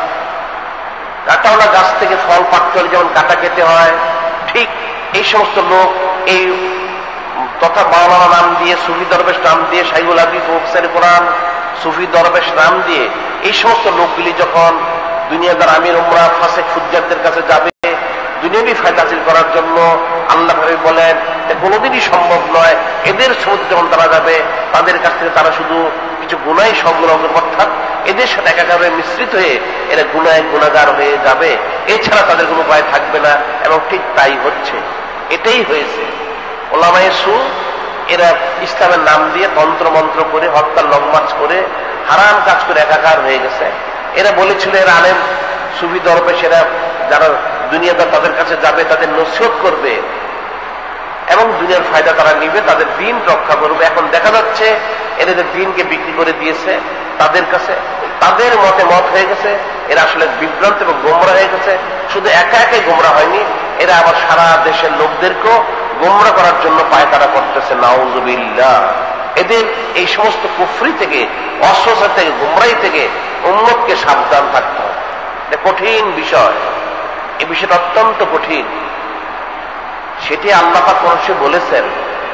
কাঁটাওয়ালা গাছ থেকে ফল পাকতে হলে যেমন কাঁটা খেতে হয়, ঠিক এই সমস্ত লোক এই তথা মাওলানা নাম দিয়ে, সুফি দরবেশ নাম দিয়ে, শাইখুল হাদিস মুফসির কোরআন, সুফি দরবেশ নাম দিয়ে এই সমস্ত লোকগুলি যখন দুনিয়াদার আমির উমরা ফাসেক ফুজ্জারদের কাছে যাবে দুনিয়াবি ফায়দা হাসিল করার জন্য, আল্লাহ ভাবে বলেন কোনোদিনই সম্ভব নয়। এদের সমুদ্রে যখন তারা যাবে তাদের কাছ থেকে তারা শুধু কিছু গুনাহ সংগ্রহ করবে, অর্থাৎ এদের সাথে একাকারে মিশ্রিত হয়ে এরা গুনায় গুনাহগার হয়ে যাবে, এছাড়া তাদের কোনো উপায় থাকবে না। এবং ঠিক তাই হচ্ছে, এটাই হয়েছে। ওলামায়ে সু এরা ইসলামের নাম দিয়ে তন্ত্র মন্ত্র করে, হত্যা লং মার্চ করে, হারাম কাজ করে একাকার হয়ে গেছে। এরা বলেছিল এরা আলেম সুফি দরবেশ, এরা যারা দুনিয়াদার তাদের কাছে যাবে তাদের নসিহত করবে এবং দুনিয়ার ফায়দা তারা নিবে, তাদের দিন রক্ষা করবে। এখন দেখা যাচ্ছে এদের দিনকে বিক্রি করে দিয়েছে তাদের কাছে, তাদের মতে মত হয়ে গেছে, এরা আসলে বিভ্রান্ত এবং গোমরা হয়ে গেছে। শুধু একা একাই গোমরা হয়নি, এরা আবার সারা দেশের লোকদেরকেও গোমরা করার জন্য পায়তারা করতেছে। নাউযুবিল্লাহ। এদের এই সমস্ত কুফরি থেকে, অস্বস্থ থেকে, গোমরাই থেকে উম্মতকে সাবধান থাকতে হবে। এটা কঠিন বিষয়, এই বিষয়টা অত্যন্ত কঠিন। সেটি আল্লাহ পাক কোরআনে বলেছেন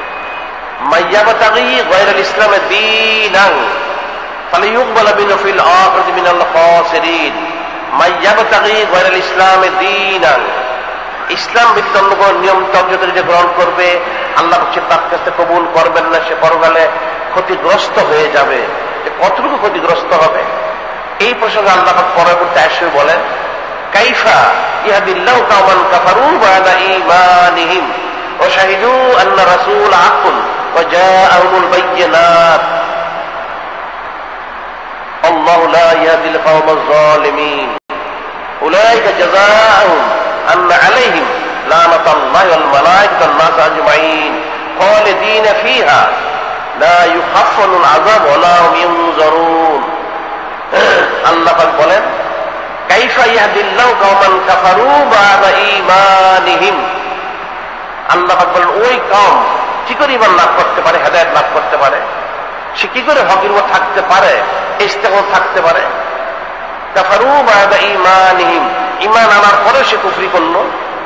মাইয়াবতাগি গায়রাল ইসলামে দীনান ফালিয়ুকবাল মিনহু ফিল আখিরাতি মিনাল খাসিরিন। মাইয়াবতাগি গায়রাল ইসলামে দীনান, ইসলাম ব্যতীত অন্য কোন নিয়ম তন্ত্র যে গ্রহণ করবে আল্লাহ পাক তার কাছে কবুল করবেন না, সে পরকালে ক্ষতিগ্রস্ত হয়ে যাবে। কতটুকু ক্ষতিগ্রস্ত হবে এই প্রসঙ্গে আল্লাহ পাক পরবর্তী আয়াতে বলেন কাইফা ইয়াহদিল্লাহু কাওমান কাফারু বা'দা ঈমানিহিম ওয়া শাহিদু আন্না রাসূল হাক্কুন ওয়া জাআহুমুল বায়্যিনাত আল্লাহু লা ইয়াহদিল কাওমাজ যালিমিন উলাইকা জাযাউহুম আন্না আলাইহিম লানাতুল্লাহি ওয়াল মালায়েকাতি ওয়ান নাস আজমাইন খালিদিনা ফিহা লা ইউখাফফাফুল আযাব ওয়া লা হুম ইউনজারুন। আল্লাহ পাক বলেন কাইফা ইয়াহদিল্লাহু কাওমান কাফারু বা'দা ঈমানিহিম। আল্লাহ পাক বলেন ওই কওম কি করে ঈমান লাভ করতে পারে, হেদায়েত লাভ করতে পারে, সে কি করে হকের উপর থাকতে পারে, ইস্তেকামত থাকতে পারে। কাফারু বা'দা ঈমানিহিম, ঈমান আনার পরে সে কুফরি করলো,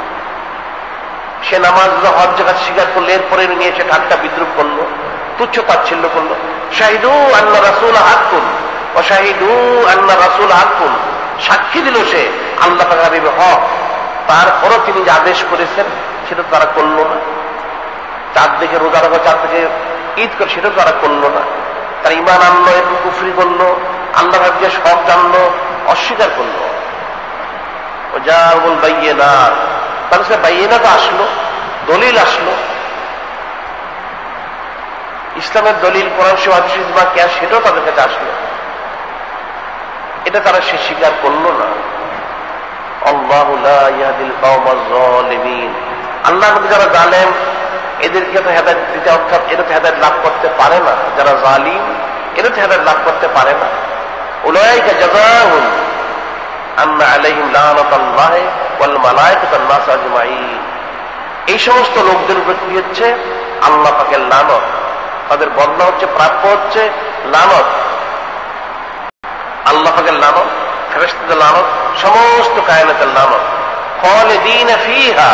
সে নামাজ হজ যাকাত স্বীকার করলো, এরপরে নিয়ে সে ঠাট্টা বিদ্রুপ করলো, তুচ্ছ তাচ্ছিল্য করলো। শাহিদু আন্না রাসূল হাক্কুন ওয়া শাহিদু আন্না রাসূল হাক্কুন, সাক্ষী দিল সে আল্লাহ পাক হাবিব হক, তারপরও তিনি যে আদেশ করেছেন সেটা তারা করলো না। চার দিকে রোজা রাখা, চার দিকে ঈদ করে, সেটা তারা করলো না। তারা ঈমান আনলো, একটু কুফরি করলো, আল্লাহ পাককে সব জানলো, অস্বীকার করলো। ও জাআহুল বায়্যিনাত, তার কাছে বায়্যিনাত আসলো, দলিল আসলো, ইসলামের দলিল কোরআন শরীফ হাদিস ইজমা কিয়াস, সেটাও তাদের কাছে আসলো। এটা তারা সে স্বীকার করলো না। আল্লাহু লা ইয়াহদিল কাওমাজ যালিমিন। আল্লাহ যারা জালেম এদেরকে তো হেদায়েত দিতে, অর্থাৎ এরা তো হেদায়েত লাভ করতে পারে না। যারা জালিম এরা তো হেদায়েত লাভ করতে পারে না। উলাইকা জাযাউহুম আন্না আলাইহিম লানাতুল্লাহি ওয়াল মালায়েকাতি ওয়ান নাস আজমাইন। এই সমস্ত লোকদের উপর কি হচ্ছে? আল্লাহ পাকের লানত, তাদের বদলা হচ্ছে, প্রাপ্য হচ্ছে লানত। আল্লাহ পাকের লানত, ফেরেশতাদের লানত, সমস্ত কায়নাতের লানত। খালিদিনা ফিহা,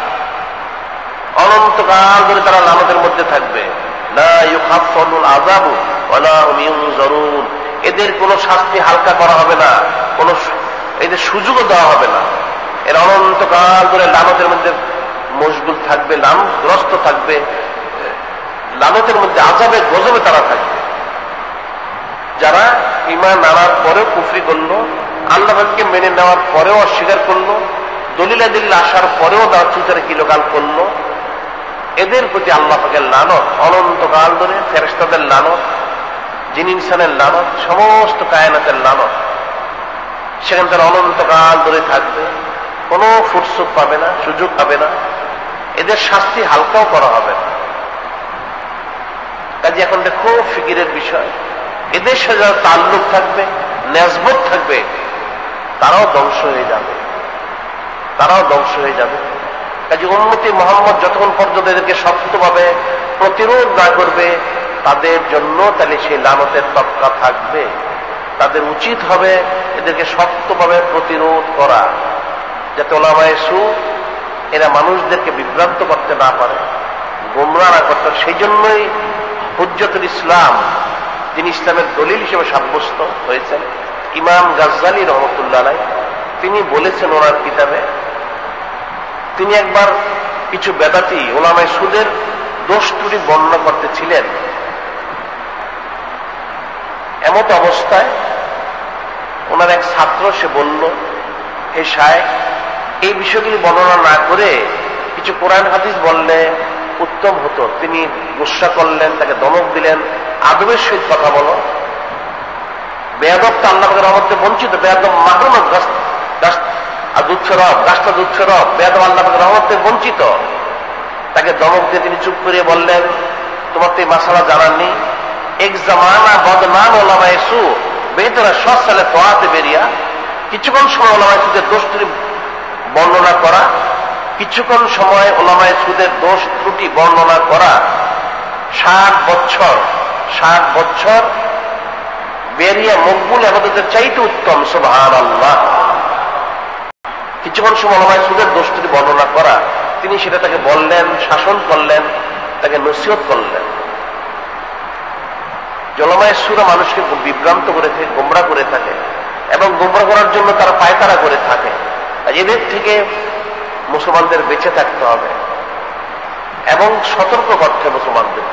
অনন্তকাল ধরে তারা লানতের মধ্যে থাকবে। লা ইউখাফফাফুল আযাবু ওয়া লা হুম ইউনজারুন, এদের কোনো শাস্তি হালকা করা হবে না, কোনো এদের সুযোগও দেওয়া হবে না। এর অনন্তকাল ধরে লানতের মধ্যে মশগুল থাকবে, লানগ্রস্ত থাকবে, লানতের মধ্যে আযাবে গজবে তারা থাকবে। যারা ঈমান আনার পরেও কুফরি করলো, আল্লাহকে মেনে নেওয়ার পরেও অস্বীকার করলো, দলিল আসার পরেও তারা চুতারে কিলোকাল করলো, এদের প্রতি আল্লাহ পাকের লানত অনন্তকাল ধরে, ফেরেশতাদের লানত, জিন ইনসানের লানত, সমস্ত কায়নাতের লানত, সেখানে তারা অনন্তকাল ধরে থাকবে, কোনো ফুরসত পাবে না, সুযোগ পাবে না, এদের শাস্তি হালকাও করা হবে না। কাজে এখন খুব ফিকিরের বিষয়, এদের সাথে যারা তাল্লুক থাকবে, নেসবত থাকবে, তারাও ধ্বংস হয়ে যাবে, তারাও ধ্বংস হয়ে যাবে। কাজে উম্মতি মুহাম্মদ যতক্ষণ পর্যন্ত এদেরকে শক্তভাবে প্রতিরোধ না করবে, তাদের জন্য তাহলে সেই লানতের তক্কা থাকবে। তাদের উচিত হবে এদেরকে শক্তভাবে প্রতিরোধ করা, যাতে উলামায়ে সু এরা মানুষদেরকে বিভ্রান্ত করতে না পারে, গোমরাহ না করতে। সেই জন্যই হুজ্জতুল ইসলাম, যিনি ইসলামের দলিল হিসেবে সাব্যস্ত হয়েছেন, ইমাম গাজ্জালী রহমতুল্লাহ আলাইহ, তিনি বলেছেন ওনার কিতাবে, তিনি একবার কিছু বেদাতি উলামায়ে সুদের দোষ ত্রুটি বর্ণনা করতেছিলেন। এমত অবস্থায় ওনার এক ছাত্র সে বলল, হে শায়েখ, এই বিষয়গুলি বর্ণনা না করে কিছু কোরআন হাদিস বললে উত্তম হতো। তিনি গুসা করলেন, তাকে ধমক দিলেন, আদবের সহিত কথা বলো, বেয়াদব তো আল্লাহ পাকের রহমতে বঞ্চিত, বেয়াদব মাহরুম, গাছটা দুধ রব, বেয়াদব আল্লাহ পাকের রহমতে বঞ্চিত। তাকে ধমক দিয়ে তিনি চুপ করিয়ে বললেন, তোমার তো এই মাসালা জানার নেই, এক জামানা বদনাম ওলামায়ে সু বেহতরা সালে তোয়াতে বেরিয়া, কিছুক্ষণ সময় ওলামায়ে সুদের দোষ ত্রুটি বর্ণনা করা, কিছুক্ষণ সময় ওলামায়ে সুদের দোষ ত্রুটি বর্ণনা করা 60 বছর বেরিয়া মকবুল ইবাদতের চাইতে উত্তম। সুবহানাল্লাহ। কিছুক্ষণ সময় ওলামায়ে সুদের দোষ ত্রুটি বর্ণনা করা, তিনি সেটা তাকে বললেন, শাসন করলেন, তাকে নসিহত করলেন। ওলামায়ে সুরা মানুষকে বিভ্রান্ত করে থাকে, গোমরাহ করে থাকে, এবং গোমরাহ করার জন্য তারা পায়তারা করে থাকে। এদের থেকে মুসলমানদের বেঁচে থাকতে হবে এবং সতর্ক করতে হবে মুসলমানদের।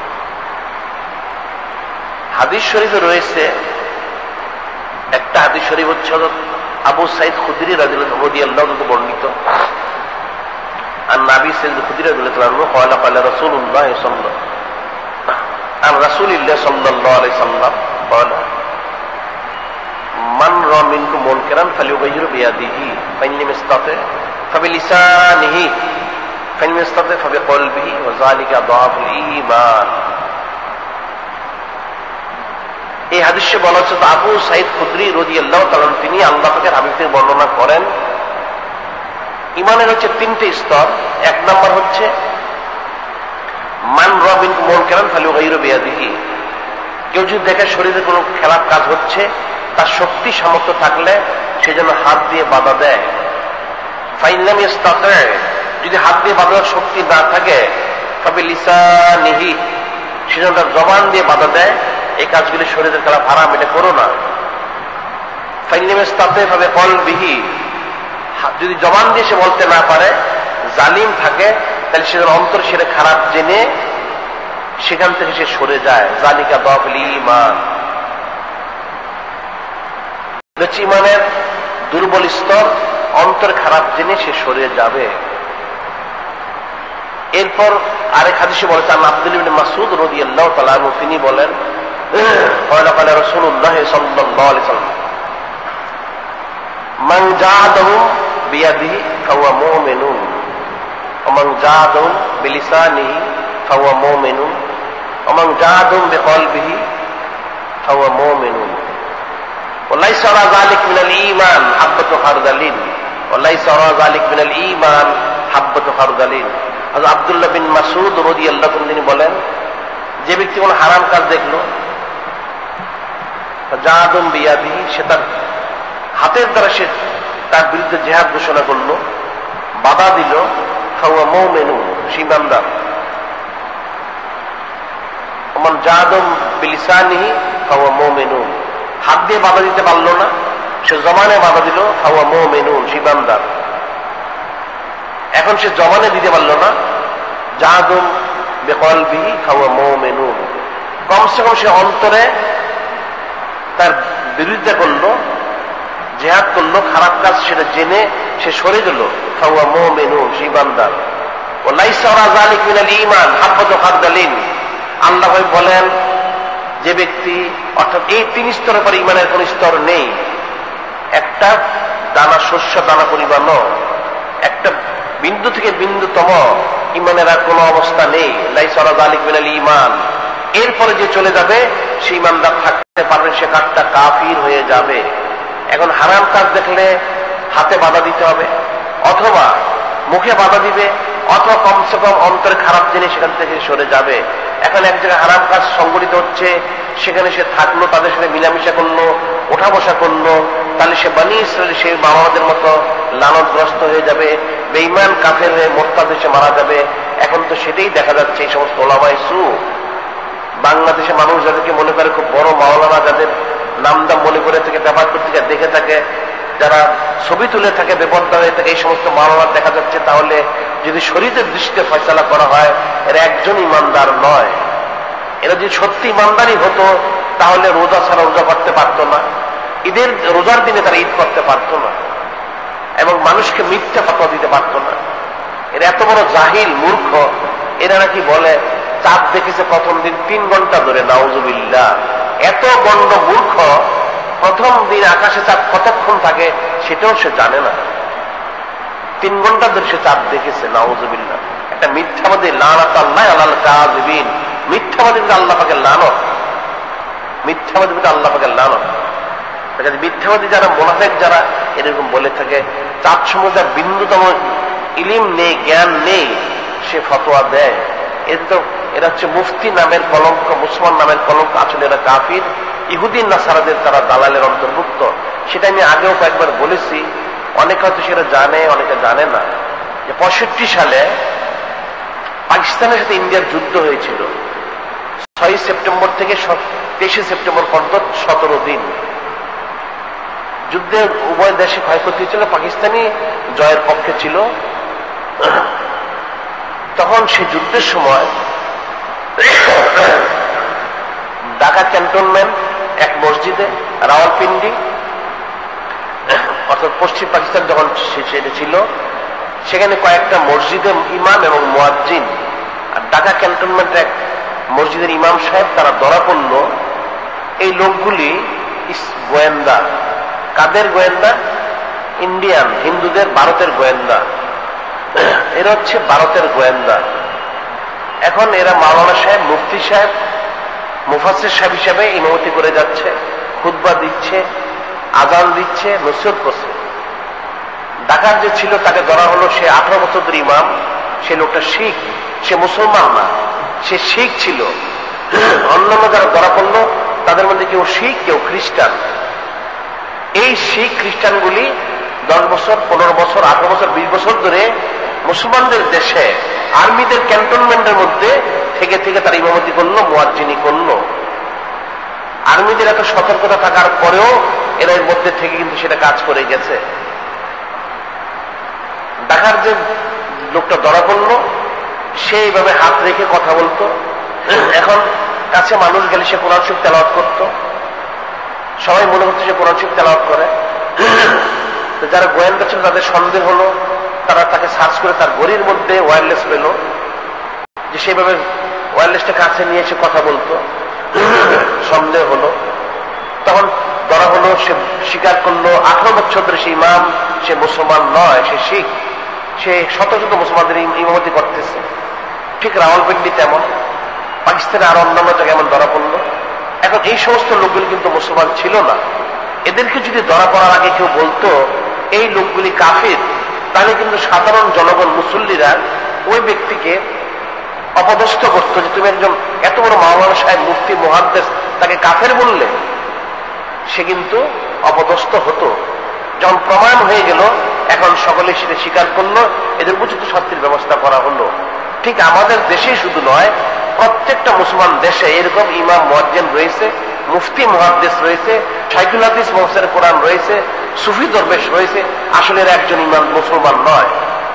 হাদিস শরীফে রয়েছে, একটা হাদিস শরীফ হচ্ছে আবু সাঈদ খুদরি রাদিয়াল্লাহু আনহু বর্ণিত, আর নবী সাইয়্যিদ খুদরি রাদিয়াল্লাহু আনহু ক্বালা ক্বালা রাসূলুল্লাহ সাল্লাল্লাহু আলাইহি ওয়াসাল্লাম ক্বালা মান রা মিনকুম মুনকারান ফালিয়ুগাইয়িরু বিয়াদিহি ফাইন লাম ইসতাতি ফাবিলিসানিহি ফাইন লাম ইসতাতি ফাবিকলবিহি ওয়া যালিকা দাআফুল ঈমান। এই হাদিসে বলা হচ্ছে, আবু সাঈদ খুদরি রাদিয়াল্লাহু তাআলা তিনি আল্লাহ পাকের হাবিব থেকে বর্ণনা করেন, ইমানের হচ্ছে 3টে স্তর। এক নম্বর হচ্ছে মান রা মিনকুম মুনকারান ফালিয়ুগাইয়িরু বিয়াদিহি, কেউ যদি দেখে শরীরে কোনো খেলাপ কাজ হচ্ছে, তার শক্তি সামর্থ্য থাকলে সে যেন হাত দিয়ে বাধা দেয়। ফাইন লাম ইসতাতি, যদি হাত দিয়ে বাধার শক্তি না থাকে, তবে লিসানিহি, সে যেন তার জবান দিয়ে বাধা দেয়, এই কাজগুলি শরীরের খেলাপ হারাম, এটা করো না। ফাইন লাম ইসতাতি ফাবিকলবিহি, যদি জবান দিয়ে সে বলতে না পারে, জালিম থাকে, তাহলে সে অন্তর সেটা খারাপ জেনে সেখান থেকে সে সরে যায়। যালিকা দাআফুল ঈমান, ইমানের দুর্বল স্তর, অন্তর খারাপ জেনে সে সরে যাবে। এরপর আরেক হাদিসে বলেছে, আব্দুল্লাহ ইবনে মাসউদ রাদিয়াল্লাহু তাআলা আনহু তিনি বলেন, ক্বালা ক্বালা রাসূলুল্লাহ সাল্লাল্লাহু আলাইহি ওয়াসাল্লাম মান জাহাদাহু বিয়াদিহি ফাহুয়া মুমিনুন ওয়া মান জাহাদাহু বিলিসানিহি ফাহুয়া মুমিনুন ওয়া মান জাহাদাহু বিকলবিহি ফাহুয়া মুমিনুন وليس وراء ذلك من الإيمان حبة خردل وليس وراء ذلك من الإيمان حبة خردل। আব্দুল্লাহ বিন মাসউদ রাদিয়াল্লাহু আনহু তিনি বলেন, যে ব্যক্তি কোনো হারাম কাজ দেখলো, জাহাদুম বিয়াদিহি, সে তার হাতের দ্বারা সে তার বিরুদ্ধে জিহাদ ঘোষণা করলো, বাধা দিল, ফাহুয়া মুমিনুন, সে ঈমানদার। ওমান জাহাদুম বিলিসানিহি ফাহুয়া মুমিনুন, হাত দিয়ে বাধা দিতে পারলো না, সে জবানে বাধা দিল, ফাহুয়া মুমিনুন, সে ঈমানদার। এখন সে জমানে দিতে পারল না, জাহাদুম বিকলবিহি ফাহুয়া মুমিনুন, কমসে কম সে অন্তরে তার বিরুদ্ধে করলো, জিহাদ করলো, খারাপ কাজ সেটা জেনে সে সরে গেল, ফাহুয়া মুমিনুন, সে ইমানদার। ওয়ালাইসা ওয়ারা যালিক মিনাল ঈমান হাব্বাতু খারদালিন, আল্লাহ বলেন যে ব্যক্তি, অর্থাৎ এই তিন স্তরের পরে ইমানের কোন স্তর নেই, একটা দানা শস্য দানা পরিমাণ, একটা বিন্দু থেকে বিন্দুতম ইমানের আর কোন অবস্থা নেই। লাইসা ওয়ারা যালিক মিনাল ঈমান, এরপরে যে চলে যাবে সে ইমানদার থাকতে পারবে, সে কাজটা কাফির হয়ে যাবে। এখন হারাম কাজ দেখলে হাতে বাধা দিতে হবে, অথবা মুখে বাধা দিবে, অথবা কমসে কম অন্তরে খারাপ জিনিস সেখান থেকে সরে যাবে। এখন এক জায়গায় হারাম কাজ সংগঠিত হচ্ছে, সেখানে সে থাকলো, তাদের সাথে মিলামিশা করলো, ওঠা বসা করলো, তাহলে সে বনী ইসরাইল সেই বাবাদের মতো লানতগ্রস্ত হয়ে যাবে, বেঈমান কাফের হয়ে মোরতাদ এসে মারা যাবে। এখন তো সেটাই দেখা যাচ্ছে। এই সমস্ত ওলামায়ে সু বাংলাদেশে মানুষ যাদেরকে মনে করে খুব বড় মাওলানা, যাদের নামদাম মনে করে থেকে পেপার পত্রিকা দেখে থাকে, যারা ছবি তুলে থাকে, বেপরদা হয়ে থাকে, এই সমস্ত মাওলানা দেখা যাচ্ছে। তাহলে যদি শরীয়তের দৃষ্টিতে ফয়সালা করা হয়, এরা একজন ইমানদার নয়। এরা যদি সত্যি ইমানদারই হতো তাহলে রোজা ছাড়া রোজা করতে পারতো না, ঈদের রোজার দিনে তারা ঈদ করতে পারতো না, এবং মানুষকে মিথ্যা ফতোয়া দিতে পারতো না। এরা এত বড় জাহিল মূর্খ। এরা নাকি বলে চাঁদ দেখেছে প্রথম দিন 3 ঘন্টা ধরে, নাউজুবিল্লাহ। এত গণ্ড মূর্খ, প্রথম দিন আকাশে চাঁদ কতক্ষণ থাকে সেটাও সে জানে না। 3 ঘন্টা ধরে সে চাঁদ দেখেছে, নাউজুবিল্লাহ। একটা মিথ্যাবাদী, লানাতুল্লাহি আলাল কাযিবিন, মিথ্যাবাদী আল্লাহ পাকের লানত, মিথ্যাবাদী আল্লাহ পাকের লানত। মিথ্যাবাদী যারা, মুনাফিক যারা এরকম বলে থাকে, চাঁদ সম্বন্ধে বিন্দুতম ইলিম নেই, জ্ঞান নেই, সে ফতোয়া দেয়। এরা হচ্ছে মুফতি নামের কলঙ্ক, মুসলমান নামের কলঙ্ক। আসলে এরা কাফির, ইহুদি নাসারাদের তারা দালালের অন্তর্ভুক্ত। সেটা আমি আগেও কয়েকবার বলেছি, অনেকে হয়তো সেটা জানে, অনেকে জানে না, যে 65 সালে পাকিস্তানের সাথে ইন্ডিয়ার যুদ্ধ হয়েছিল। 6 সেপ্টেম্বর থেকে 23 সেপ্টেম্বর পর্যন্ত 17 দিন যুদ্ধে উভয় দেশে ক্ষয়ক্ষতি ছিল। পাকিস্তানি জয়ের পক্ষে ছিল। তখন সেই যুদ্ধের সময় ঢাকা ক্যান্টনমেন্ট এক মসজিদে, রাওয়ালপিন্ডি অর্থাৎ পশ্চিম পাকিস্তান যখন সেটা ছিল, সেখানে কয়েকটা মসজিদে ইমাম এবং মুয়াজ্জিন, আর ঢাকা ক্যান্টনমেন্টের এক মসজিদের ইমাম সাহেব, তারা ধরা পড়ল। এই লোকগুলি গোয়েন্দা। কাদের গোয়েন্দা? ইন্ডিয়ান, হিন্দুদের, ভারতের গোয়েন্দা। এরা হচ্ছে ভারতের গোয়েন্দা। এখন এরা মাওলানা সাহেব, মুফতি সাহেব, মুফাসসির সাহেব হিসেবে ইমামতি করে যাচ্ছে, খুতবা দিচ্ছে, আজান দিচ্ছে, নসিহত করছে। ঢাকার যে ছিল তাকে ধরা হলো, সে 18 বছর ধরে ইমাম। সে লোকটা শিখ, সে মুসলমান না, সে শিখ ছিল। অন্যান্য যারা ধরা পড়লো তাদের মধ্যে কেউ শিখ, কেউ খ্রিস্টান। এই শিখ খ্রিস্টানগুলি 10 বছর, 15 বছর, 18 বছর, 20 বছর ধরে মুসলমানদের দেশে আর্মিদের ক্যান্টনমেন্টের মধ্যে থেকে থেকে তারা ইমামতি করলো, মুয়াজ্জিনি করলো। আর্মিদের এত সতর্কতা থাকার পরেও এরা এর মধ্যে থেকে কিন্তু সেটা কাজ করে গেছে। ঢাকার যে লোকটা ধরা পড়লো, সেইভাবে হাত রেখে কথা বলতো। এখন কাছে মানুষ গেলে সে কোরআন শরীফ তেলাওয়াত করতো, সবাই মনে করতো সে কোরআন শরীফ তেলাওয়াত করে। যারা গোয়েন্দা ছিল তাদের সন্দেহ হলো, তারা তাকে সার্চ করে তার ঘড়ির মধ্যে ওয়্যারলেস পেল, যে সেইভাবে ওয়্যারলেসটা কাছে নিয়ে এসে কথা বলতো। সন্দেহ হলো, তখন ধরা হলো, সে স্বীকার করলো 18 বছর ধরে সে ইমাম, সে মুসলমান নয়, সে শিখ। সে শত শত মুসলমানদের ইমামতি করতেছে। ঠিক রাওয়ালপিন্ডি তেমন, পাকিস্তানে আরো অন্যান্য জায়গায় এমন ধরা পড়লো। এখন এই সমস্ত লোকগুলি কিন্তু মুসলমান ছিল না। এদেরকে যদি ধরা পড়ার আগে কেউ বলতো এই লোকগুলি কাফির, তাহলে কিন্তু সাধারণ জনগণ, মুসল্লিরা ওই ব্যক্তিকে অপদস্থ করতো, যে তুমি একজন এত বড় মাওলানা সাহেব, মুফতি, মুহাদ্দিস, তাকে কাফের বললে। সে কিন্তু অপদস্থ হতো। যখন প্রমাণ হয়ে গেল, এখন সকলে সেটা স্বীকার করলো, এদের উপযুক্ত শাস্তির ব্যবস্থা করা হলো। ঠিক আমাদের দেশে শুধু নয়, প্রত্যেকটা মুসলমান দেশে এরকম ইমাম, মুয়াজ্জিন রয়েছে, মুফতি, মুহাদ্দিস রয়েছে, শাইখুল হাদিস, মুফাসসির কোরআন রয়েছে, সুফি দরবেশ রয়েছে। আসলে এরা একজন ইমাম, মুসলমান নয়।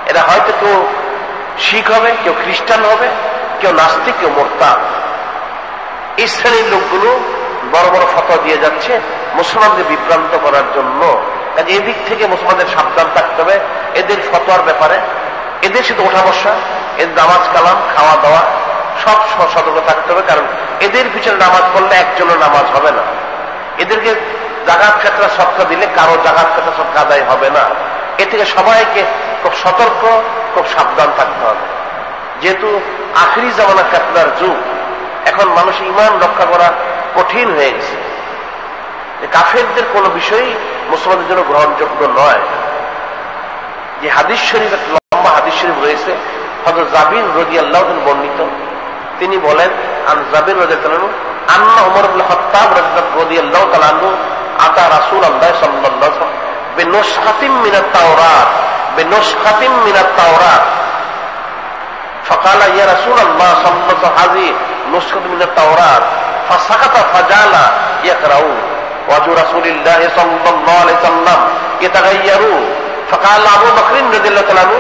এরা হয়তো কেউ শিখ হবে, কেউ খ্রিস্টান হবে, কেউ নাস্তিক, কেউ মোরতাদ। এই শ্রেণীর লোকগুলো বড় বড় ফতোয়া দিয়ে যাচ্ছে মুসলমানদের বিভ্রান্ত করার জন্য। কাজে এদিক থেকে মুসলমানদের সাবধান থাকতে হবে এদের ফতোয়ার ব্যাপারে। এদের সাথে ওঠা বসা, এদের নামাজ কালাম, খাওয়া দাওয়া সব সতর্ক থাকতে হবে। কারণ এদের পিছনে নামাজ পড়লে একজনের নামাজ হবে না। এদেরকে জাকাত ফিতরা সদকা দিলে কারো জাকাত ফিতরা সদকা আদায় হবে না। এ থেকে সবাইকে খুব সতর্ক, খুব সাবধান থাকতে হবে। যেহেতু আখিরি জামানা ফিতনার যুগ, এখন মানুষ ঈমান রক্ষা করা কঠিন হয়ে গেছে। কাফেরদের কোনো বিষয়ই মুসলমানদের জন্য গ্রহণযোগ্য নয়। যে হাদিস শরীফ, লম্বা হাদিস শরীফ রয়েছে, হযরত জাবির রাদিয়াল্লাহু আনহু বর্ণিত। তিনি বলেন, আন জাবির রাদিয়াল্লাহু আনহু আন্না উমর ইবনে খাত্তাব রাদিয়াল্লাহু তাআলা আনহু আতা রাসূলুল্লাহ সাল্লাল্লাহু আলাইহি ওয়াসাল্লাম বিনুসখাতিন মিনাত তাওরাত বিনুসখাতিন মিনাত তাওরাত فقال يا رسول الله صلى الله عليه وسلم هذه نسخة من التوراة فسكت فجعل يقرأ وجه رسول الله صلى الله عليه وسلم يتغير فقال أبو بكر رضي الله عنه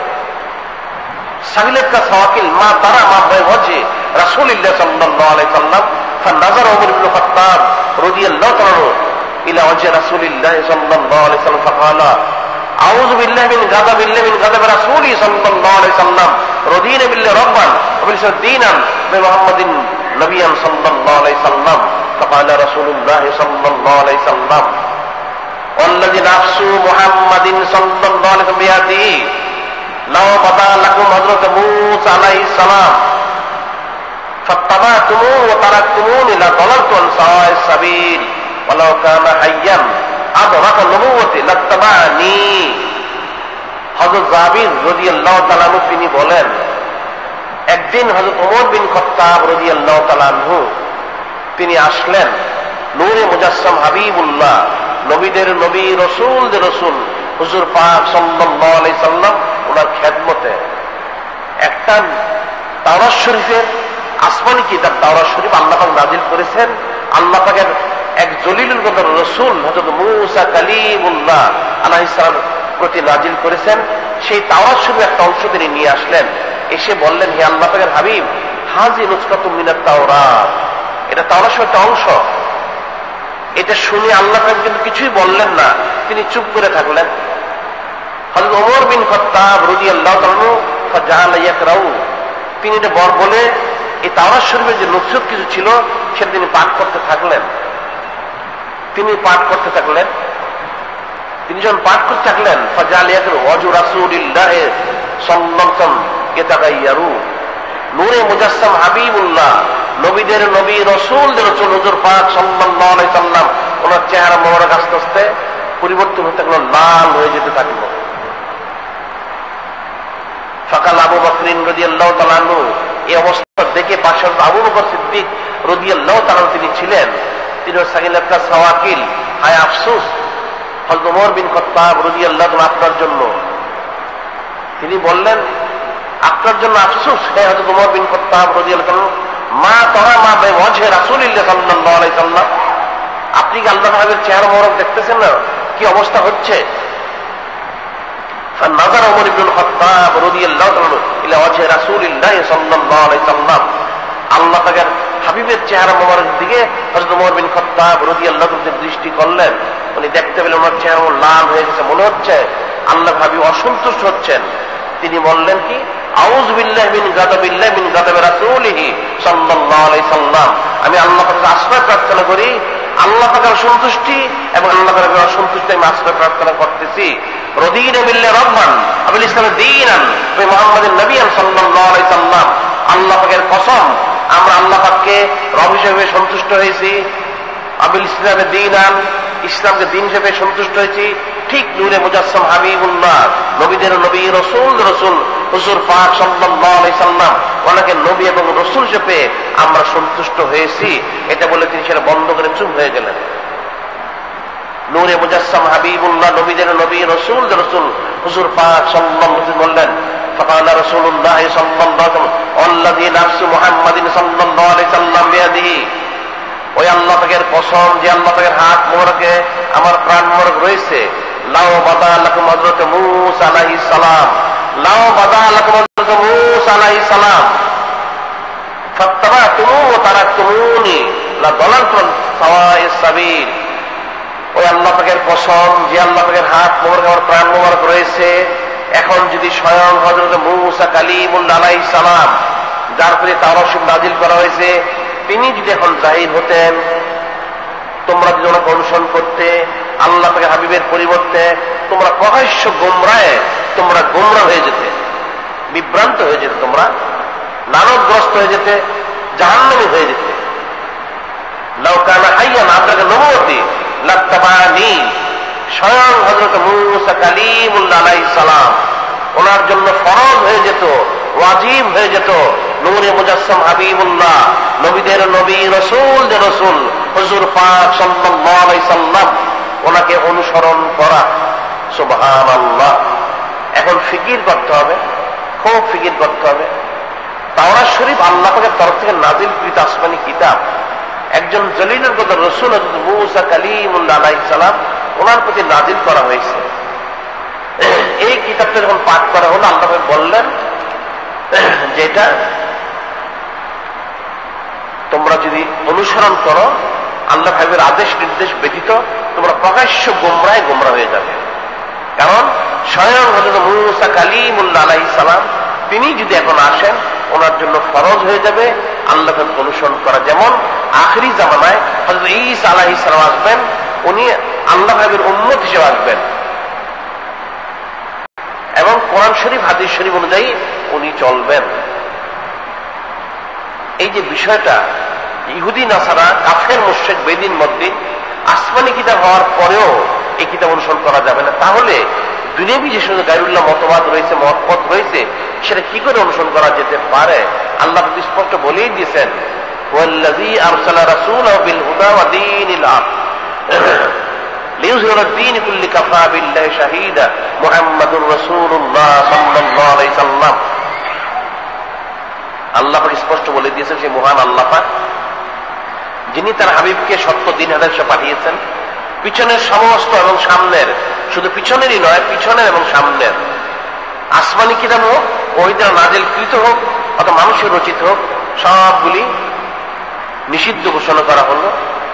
سهلت كسواكل ما ترى ما بين وجه رسول الله صلى الله عليه وسلم فنظر عمر بن الخطاب رضي الله عنه إلى وجه رسول الله صلى الله عليه وسلم فقال أعوذ بالله من غضب الله من غضب رسوله صلى الله عليه وسلم رضينا بالله ربا وبالإسلام دينا بمحمد نبيا صلى الله عليه وسلم فقال رسول الله صلى الله عليه وسلم والذي نفس محمد صلى الله عليه وسلم بيده لو بدا لكم حضرة موسى عليه السلام فاتبعتموه وتركتموني لضللت عن سواء السبيل ولو كان حيا أدرك النبوة لاتبعني। হযরত জাবির রাদিয়াল্লাহু তাআলা আনহু তিনি বলেন, একদিন হযরত ওমর বিন খাত্তাব রাদিয়াল্লাহু তাআলা আনহু তিনি আসলেন নূরে মুজাসসাম হাবিবুল্লাহ, নবীদের নবী, রাসূলদের রাসূল হুজুর পাক সাল্লাল্লাহু আলাইহি সাল্লাম ওনার খেদমতে। একটা তাওরাত শরীফের আসমানি কিতাব তাওরাত শরীফ আল্লাহ পাক নাযিল করেছেন। আল্লাহ পাকের এক জলিলুল কদর রাসূল হযরত মূসা কালিমুল্লাহ আলাইহিস সালাম প্রতি নাযিল করেছেন। সেই তাওরাত শরীফের একটা অংশ তিনি নিয়ে আসলেন, এসে বললেন, হে আল্লাহ পাকের হাবিব, হাযি নুসখাতুম মিনাত তাওরাত, এটা তাওরাত শরীফের একটা অংশ। এটা শুনে আল্লাহ পাক কিন্তু কিছুই বললেন না, তিনি চুপ করে থাকলেন। হযরত ওমর বিন খাত্তাব রাদিয়াল্লাহু তাআলা আনহু ফাজাআলা ইয়াকরাউ, তিনি এটা বলে এই তাওরাত শরীফের যে নসিহত কিছু ছিল সেটা তিনি পাঠ করতে থাকলেন। তিনি পাঠ করতে থাকলেন। তিনি যখন পাঠ করতে থাকলেন, ফাজাআলা ইয়াকরাউ ওয়াজু রাসূলিল্লাহ সাল্লাল্লাহু আলাইহি ওয়াসাল্লাম ইয়াতাগায়্যারু, নূরে মুজাসসাম হাবিবুল্লাহ, নবীদের নবী, রাসূলদের রাসূল হুজুর পাক সাল্লাল্লাহু আলাইহি সাল্লাম ওনার চেহারা মোবারক আস্তে আস্তে পরিবর্তন হতে থাকলো, লাল হয়ে যেতে থাকলো। ফাকাল আবু বকর রাদিয়াল্লাহু তাআলা আনহু, এই অবস্থা দেখে পাশে আবু বকর সিদ্দিক রাদিয়াল্লাহু তাআলা তিনি ছিলেন। তিনি সাকিলাতকা সাওয়াকিল, হায় আফসোস হযরত ওমর বিন খাত্তাব রাদিয়াল্লাহু তাআলা আপনার জন্য। তিনি বললেন, আপনার জন্য আফসোস হে হযরত ওমর বিন খাত্তাব রাদিয়াল্লাহু তাআলা, মা তারা মা ওয়াজহে রাসূলুল্লাহ সাল্লাল্লাহু আলাইহি সাল্লাম, আপনি কি আল্লাহ পাকের চেহারা মোবারক দেখতেছেন না, কি অবস্থা হচ্ছে? فنظر عمر بن الخطاب رضي الله عنه الى وجه رسول الله صلى الله عليه وسلم, আল্লাহ পাকের হাবিবের চেহারা মোবারক দিকে হযরত ওমর বিন খাত্তাব রাদিয়াল্লাহু আনহু দৃষ্টি করলেন। উনি দেখতে পেলেন ওনার চেহারা লাল হয়ে গেছে, মনে হচ্ছে আল্লাহ হাবিব অসন্তুষ্ট হচ্ছেন। তিনি বললেন কি, আউযু বিল্লাহি মিন গাদাবিল্লাহি মিন গাদাবি রাসূলিহি সাল্লাল্লাহু আলাইহি সাল্লাম, আমি আল্লাহ পাকের আশ্রয় প্রার্থনা করি, আল্লাহ পাকের অসন্তুষ্টি এবং আল্লাহ পাকের অসন্তুষ্টি আমি আশ্রয় প্রার্থনা করতেছি। রদিনা বিল্লাহি রাব্বান ওয়া বিল ইসলামি দীনান ওয়া মুহাম্মাদিন নবিয়্যান সাল্লাল্লাহু আলাইহি সাল্লাম, আল্লাহ পাকের কসম আমরা আল্লাহ পাককে রব হিসেবে সন্তুষ্ট হয়েছি, আবিল ইসলামে দীনান, ইসলামকে দিন হিসেবে সন্তুষ্ট হয়েছি। ঠিক নূরে মুজাসসাম হাবিবুল্লাহ, নবীদের নবী, রাসূল রাসূল হুজুর পাক সাল্লাল্লাহু আলাইহি সাল্লাম ওনাকে নবী এবং রাসূল হিসেবে আমরা সন্তুষ্ট হয়েছি। এটা বলে তিনি সেটা বন্ধ করে চুপ হয়ে গেলেন। নূরে মুজাসসাম হাবিবুল্লাহ, নবীদের নবী, রাসূল রাসূল হুজুর পাক সাল্লাল্লাহু আলাইহি ওয়াসাল্লাম বললেন, ফাকালা রাসূলুল্লাহ সাল্লাল্লাহু আলাইহি ওয়াসাল্লাম আল্লাযী নাফসু মুহাম্মাদিন সাল্লাল্লাহু আলাইহি সাল্লাম বিয়াদিহি, ওই আল্লাহ পাকের কসম যে আল্লাহ পাকের হাত মোবারকে আমার প্রাণ মোবারক রয়েছে, লাউ বাদা লাকুম হযরত মূসা আলাইহিস সালাম, লাউ বাদা লাকুম মূসা আলাইহিস সালাম ফাত্তাবাতুমু ওয়া তারাকতুমুনি লা দালালতুম সাওয়াইস সাবিল। ওই আল্লাহ পাকের কসম, যে আল্লাহ পাকের হাত মোবারক আমার প্রাণ মোবারক রয়েছে, এখন যদি স্বয়ং হযরত মূসা কালিমুল্লাহ আলাইহিস সালাম, যার প্রতি তাওরাত নাযিল করা হয়েছে, তিনি যদি এখন জাহির হতেন, তোমরা যদি ওনাকে অনুসরণ করতে, আল্লাহ পাকের হাবিবের পরিবর্তে তোমরা প্রকাশ্য গোমরায় তোমরা গোমরা হয়ে যেতে, বিভ্রান্ত হয়ে যেতে, তোমরা লানতগ্রস্ত হয়ে যেতে, জাহান্নামী হয়ে যেতে। লাউ কানা হাইয়ান, আপনাকে নবুয়তি লাত্তাবানি, স্বয়ং হযরত মূসা কালিমুল্লাহ আলাইহিস সালাম, ওনার জন্য ফরজ হয়ে যেত, ওয়াজিব হয়ে যেত, নূরে মুজাসসাম হাবিবুল্লাহ, নবীদের নবী, রাসূলদের রাসূল হুজুর পাক সাল্লাল্লাহু আলাইহি সাল্লাম, ওনাকে অনুসরণ করা। সুবহানাল্লাহ। এখন ফিকির করতে হবে, খুব ফিকির করতে হবে। তাওরাত শরীফ আল্লাহ পাকের তরফ থেকে নাযিলকৃত আসমানী কিতাব, একজন জলিলের কদর রাসূল হযরত মূসা কালিমুল্লাহ আলাইহিস সালাম, ওনার প্রতি নাযিল করা হয়েছে। এই কিতাবটা যখন পাঠ করা হলো, আল্লাহ পাক বললেন, যেটা তোমরা যদি অনুসরণ করো, আল্লাহ ভাইবের আদেশ নির্দেশ ব্যতীত, তোমরা প্রকাশ্য গোমরায় গোমরা হয়ে যাবে। কারণ স্বয়ং হযরত মূসা কালিমুল্লাহ আলাইহিস সালাম, তিনি যদি এখন আসেন, ওনার জন্য ফরজ হয়ে যাবে আল্লাহকে অনুসরণ করা। যেমন আখরি জামানায় হযরত ঈসা আলাইহিস সালাম আসবেন, উনি আল্লাহ ভাইবের উম্মত হিসেবে আসবেন এবং কোরআন শরীফ হাদিস শরীফ অনুযায়ী উনি চলবেন। এই যে বিষয়টা, ইহুদি নাসারা, কাফের মুশরিক, বেদিন মদ্দিন, আসমানি কিতাব হওয়ার পরেও এই কিতাব অনুসরণ করা যাবে না, তাহলে দুনিয়াবি যে সমস্ত গায়রুল্লাহ মতবাদ রয়েছে, মতপথ রয়েছে, সেটা কি করে অনুসরণ করা যেতে পারে? আল্লাহ স্পষ্ট বলেই দিয়েছেন, ওয়াল্লাযী আরসালা রাসূলাহু বিল হুদা ওয়া দীনিল হক লিইয়ুযহিরাহু আদ-দীন কুল্লি কাফা বিল্লাহি শাহীদা মুহাম্মাদুর রাসূলুল্লাহ সাল্লাল্লাহু আলাইহি সাল্লাম। আল্লাহ পাক স্পষ্ট বলে দিয়েছেন, সেই মহান আল্লাহ পাক, যিনি তার হাবিবকে সত্য দিন হাদিসে পাঠিয়েছেন, পিছনের সমস্ত এবং সামনের, শুধু পিছনেরই নয়, পিছনের এবং সামনের আসমানি কিতাব হোক, ওহিদের নাযিলকৃত হোক, অথবা মানুষের রচিত হোক, সবগুলি নিষিদ্ধ ঘোষণা করা হলো।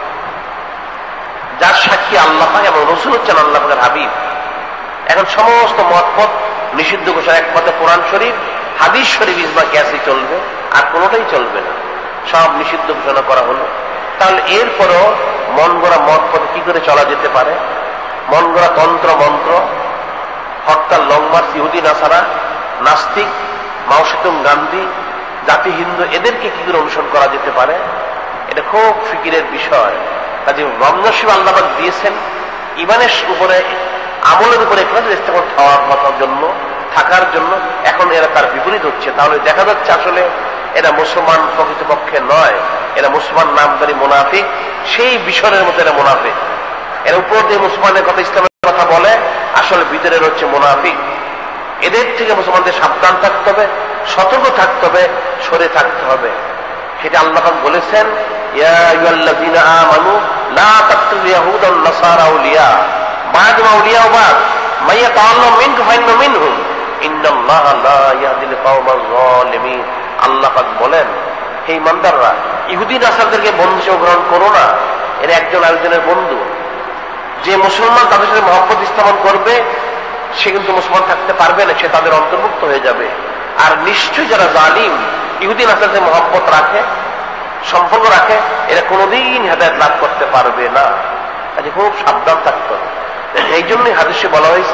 যার সাক্ষী আল্লাহ পাক এবং রাসূল হচ্ছেন আল্লাহ পাকের হাবিব। এখন সমস্ত মতপথ নিষিদ্ধ ঘোষণা, একমাত্র কোরআন শরীফ, হাদিস শরীফ, ইজমা কিয়াসই চলবে, আর কোনোটাই চলবে না, সব নিষিদ্ধ ঘোষণা করা হলো। তাহলে এরপরও মন গড়া মত পথে কি করে চলা যেতে পারে? মন গড়া তন্ত্র মন্ত্র, হরতাল, লং মার্চ, ইহুদি নাসারা, নাস্তিক, মাও সেতুং গান্ধী, জাতি হিন্দু, এদেরকে কি করে অনুসরণ করা যেতে পারে? এটা খুব ফিকিরের বিষয়। কাজে রমজান শরীফ আল্লাহ পাক দিয়েছেন ইমানের উপরে, আমলের উপরে ইস্তেকামত হওয়ার জন্য, থাকার জন্য। এখন এরা তার বিপরীত হচ্ছে। তাহলে দেখা যাচ্ছে আসলে এরা মুসলমান প্রকৃতপক্ষে নয়, এরা মুসলমান নামধারী মুনাফিক, সেই বিষয়ের মতো এরা মুনাফিক। এর উপর দিয়ে মুসলমানের কথা, ইসলামের কথা বলে, আসলে ভিতরের হচ্ছে মুনাফিক। এদের থেকে মুসলমানদের সাবধান থাকতে হবে, সতর্ক থাকতে হবে, সরে থাকতে হবে। সেটা আল্লাহ পাক বলেছেন, ইয়া আইয়ুহাল্লাযীনা আমানু লা তাত্তাখিযুল ইয়াহুদা ওয়ান নাসারা আউলিয়া বা'দুহুম আউলিয়া বা'দ মাইয়া তাআল্লাহু মিনকুম ফাইন্নাহু মিনহুম ইন্নাল্লাহা লা ইয়াহদিল কওমাজ যালিমিন। আল্লাহ পাক বলেন, হে ইমানদাররা, ইহুদি নাসারদেরকে বন্ধু হিসেবে গ্রহণ করো না, এরা একজন আরেকজনের বন্ধু। যে মুসলমান তাদের সাথে মহব্বত স্থাপন করবে, সে কিন্তু মুসলমান থাকতে পারবে না, সে তাদের অন্তর্ভুক্ত হয়ে যাবে। আর নিশ্চয়ই যারা জালিম, ইহুদি নাসারদের মহব্বত রাখে, সম্পর্ক রাখে, এরা কোনোদিন হেদায়েত লাভ করতে পারবে না। কাজে খুব সাবধান থাকতে হবে। এই জন্যই হাদিসে বলা হয়েছে,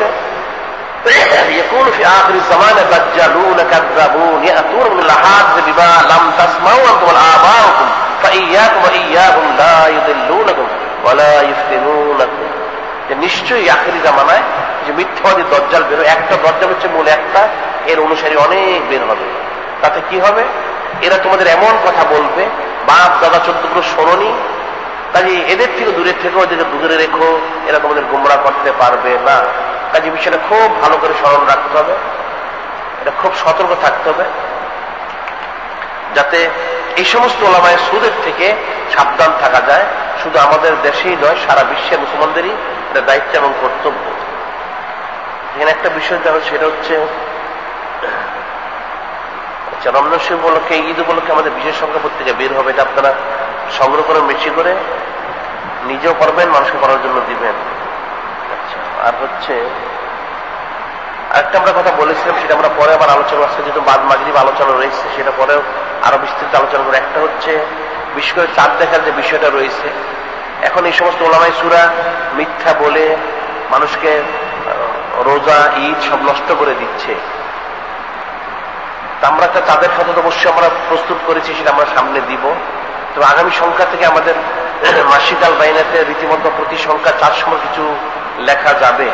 يكون في آخر الزمان دجالون كذابون يأتون من الأحاديث بما لم تسمعوا أنتم وآباؤكم فإياكم وإياهم لا يضلونكم ولا يفتنونكم। নিশ্চয়ই আখেরি জামানায় যে মিথ্যাবাদী দজ্জাল বের হবে, একটা দজ্জাল হচ্ছে মূল একটা, এর অনুসারী অনেক বের হবে। তাতে কি হবে? এরা তোমাদের এমন কথা বলবে, বাপ দাদা চোদ্দগুলো শোনোনি, কাজে এদের থেকে দূরে থেকো, ওদেরকে দূরে রেখো, এরা তোমাদের গুমরা করতে পারবে না। কাজে বিষয়টা খুব ভালো করে স্মরণ রাখতে হবে, এটা খুব সতর্ক থাকতে হবে, যাতে এই সমস্ত ওলামায়ে সুদের থেকে সাবধান থাকা যায়। শুধু আমাদের দেশেই নয়, সারা বিশ্বের মুসলমানদেরই এটা দায়িত্ব এবং কর্তব্য। এখানে একটা বিষয় দেখা, সেটা হচ্ছে আচ্ছা, রমজান শরীফ উপলক্ষে, ঈদ উপলক্ষে আমাদের বিশেষ সংখ্যা পত্রিকা বের হবে, এটা আপনারা সংগ্রহ করেন, বেশি করে নিজেও পড়বেন, মানুষকে পড়ার জন্য দিবেন। আচ্ছা, আর হচ্ছে আরেকটা আমরা কথা বলেছিলাম, সেটা আমরা পরে আবার আলোচনা আসছে, যেহেতু বাদ মাগরিব আলোচনা রয়েছে, সেটা পরেও আরো বিস্তৃত আলোচনা করে। একটা হচ্ছে বিশেষ করে চাঁদ দেখার যে বিষয়টা রয়েছে, এখন এই সমস্ত ওলামায়ে সূরা মিথ্যা বলে মানুষকে রোজা ঈদ সব নষ্ট করে দিচ্ছে। আমরা একটা চাঁদের ফটো অবশ্যই আমরা প্রস্তুত করেছি, সেটা আমরা সামনে দিব। তবে আগামী সংখ্যা থেকে আমাদের মাসিক আল বাইনাতে রীতিমতো প্রতি সংখ্যা 4 কিছু লেখা যাবে,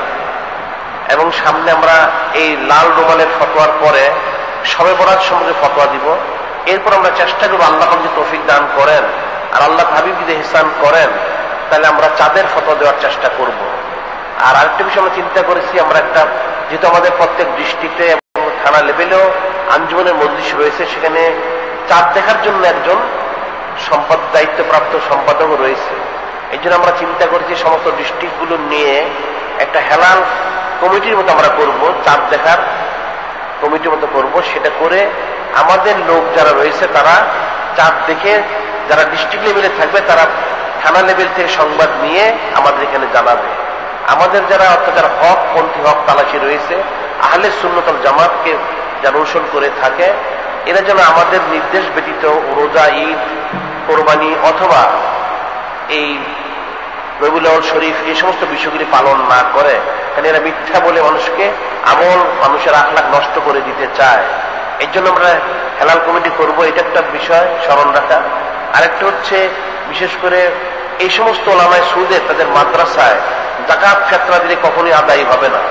এবং সামনে আমরা এই লাল রুমালের ফতোয়ার পরে শবে বরাত সম্পর্কে ফতোয়া দিব। এরপর আমরা চেষ্টা করবো, আল্লাহ যদি তৌফিক দান করেন আর আল্লাহ হাবিব যদি ইহসান করেন, তাহলে আমরা চাঁদের ফতোয়া দেওয়ার চেষ্টা করব। আর আরেকটা বিষয় আমরা চিন্তা করেছি, আমরা একটা, যেহেতু আমাদের প্রত্যেক ডিস্ট্রিক্টে এবং থানা লেভেলেও আঞ্জুমানের মজলিস রয়েছে, সেখানে চাঁদ দেখার জন্য একজন দায়িত্বপ্রাপ্ত সম্পাদক রয়েছে। এই জন্য আমরা চিন্তা করেছি সমস্ত ডিস্ট্রিক্টগুলো নিয়ে একটা হেলাল কমিটির মতো আমরা করব, চাঁদ দেখার কমিটির মতো করব। সেটা করে আমাদের লোক যারা রয়েছে তারা চাঁদ দেখে, যারা ডিস্ট্রিক্ট লেভেলে থাকবে তারা থানা লেভেল থেকে সংবাদ নিয়ে আমাদের এখানে জানাবে। আমাদের যারা অর্থাৎ হক পন্থী, হক তালাশি রয়েছে, আহলে সুন্নাত ওয়াল জামাতকে যারা অনুসরণ করে থাকে, এরা যেন আমাদের নির্দেশ ব্যতীত রোজা, ঈদ, কোরবানি অথবা এই রবিউল আউয়াল শরীফ এই সমস্ত বিষয়গুলি পালন না করে। কারণ এরা মিথ্যা বলে মানুষকে, আমল, মানুষের আখলাক নষ্ট করে দিতে চায়। এর জন্য আমরা হেলাল কমিটি করব, এটা একটা বিষয় স্মরণ রাখা। আরেকটা হচ্ছে বিশেষ করে এই সমস্ত ওলামায়ে সুদের তাদের মাদ্রাসায় যাকাত ফিতরা দিলে কখনোই আদায় হবে না।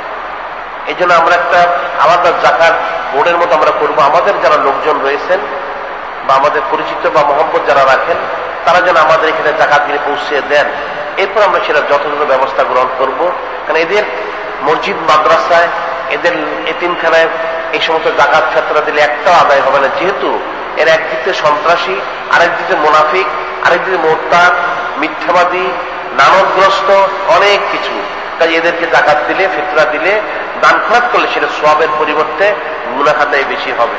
এই জন্য আমরা একটা আলাদা যাকাত বোর্ডের মতো আমরা করব। আমাদের যারা লোকজন রয়েছেন বা আমাদের পরিচিত বা মহব্বত যারা রাখেন, তারা যেন আমাদের এখানে যাকাত দিয়ে পৌঁছে দেন। এরপর আমরা সেটা যথাযথ ব্যবস্থা গ্রহণ করব। কারণ এদের মসজিদ, মাদ্রাসায়, এদের এতিমখানায় এই সমস্ত যাকাত ফিতরা দিলে একটাও আদায় হবে না, যেহেতু এর একদিকে সন্ত্রাসী, আরেকদিকে মুনাফিক, আরেকদিকে মোরতাদ, মিথ্যাবাদী, নানদগ্রস্ত, অনেক কিছু। তাই এদেরকে যাকাত দিলে, ফিতরা দিলে, দান খরচ করলে সেটা সওয়াবের পরিবর্তে গুনাহ আদায় বেশি হবে।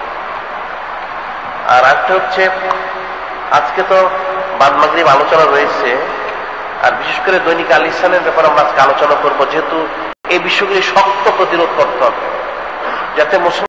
আর একটা হচ্ছে, আজকে তো বাদ মাগরিব আলোচনা রয়েছে, আর বিশেষ করে দৈনিক আল ইহসানের ব্যাপারে আমরা আজকে আলোচনা করবো, যেহেতু এই বিষয়গুলি শক্ত প্রতিরোধ করতে হবে, যাতে মুসলমান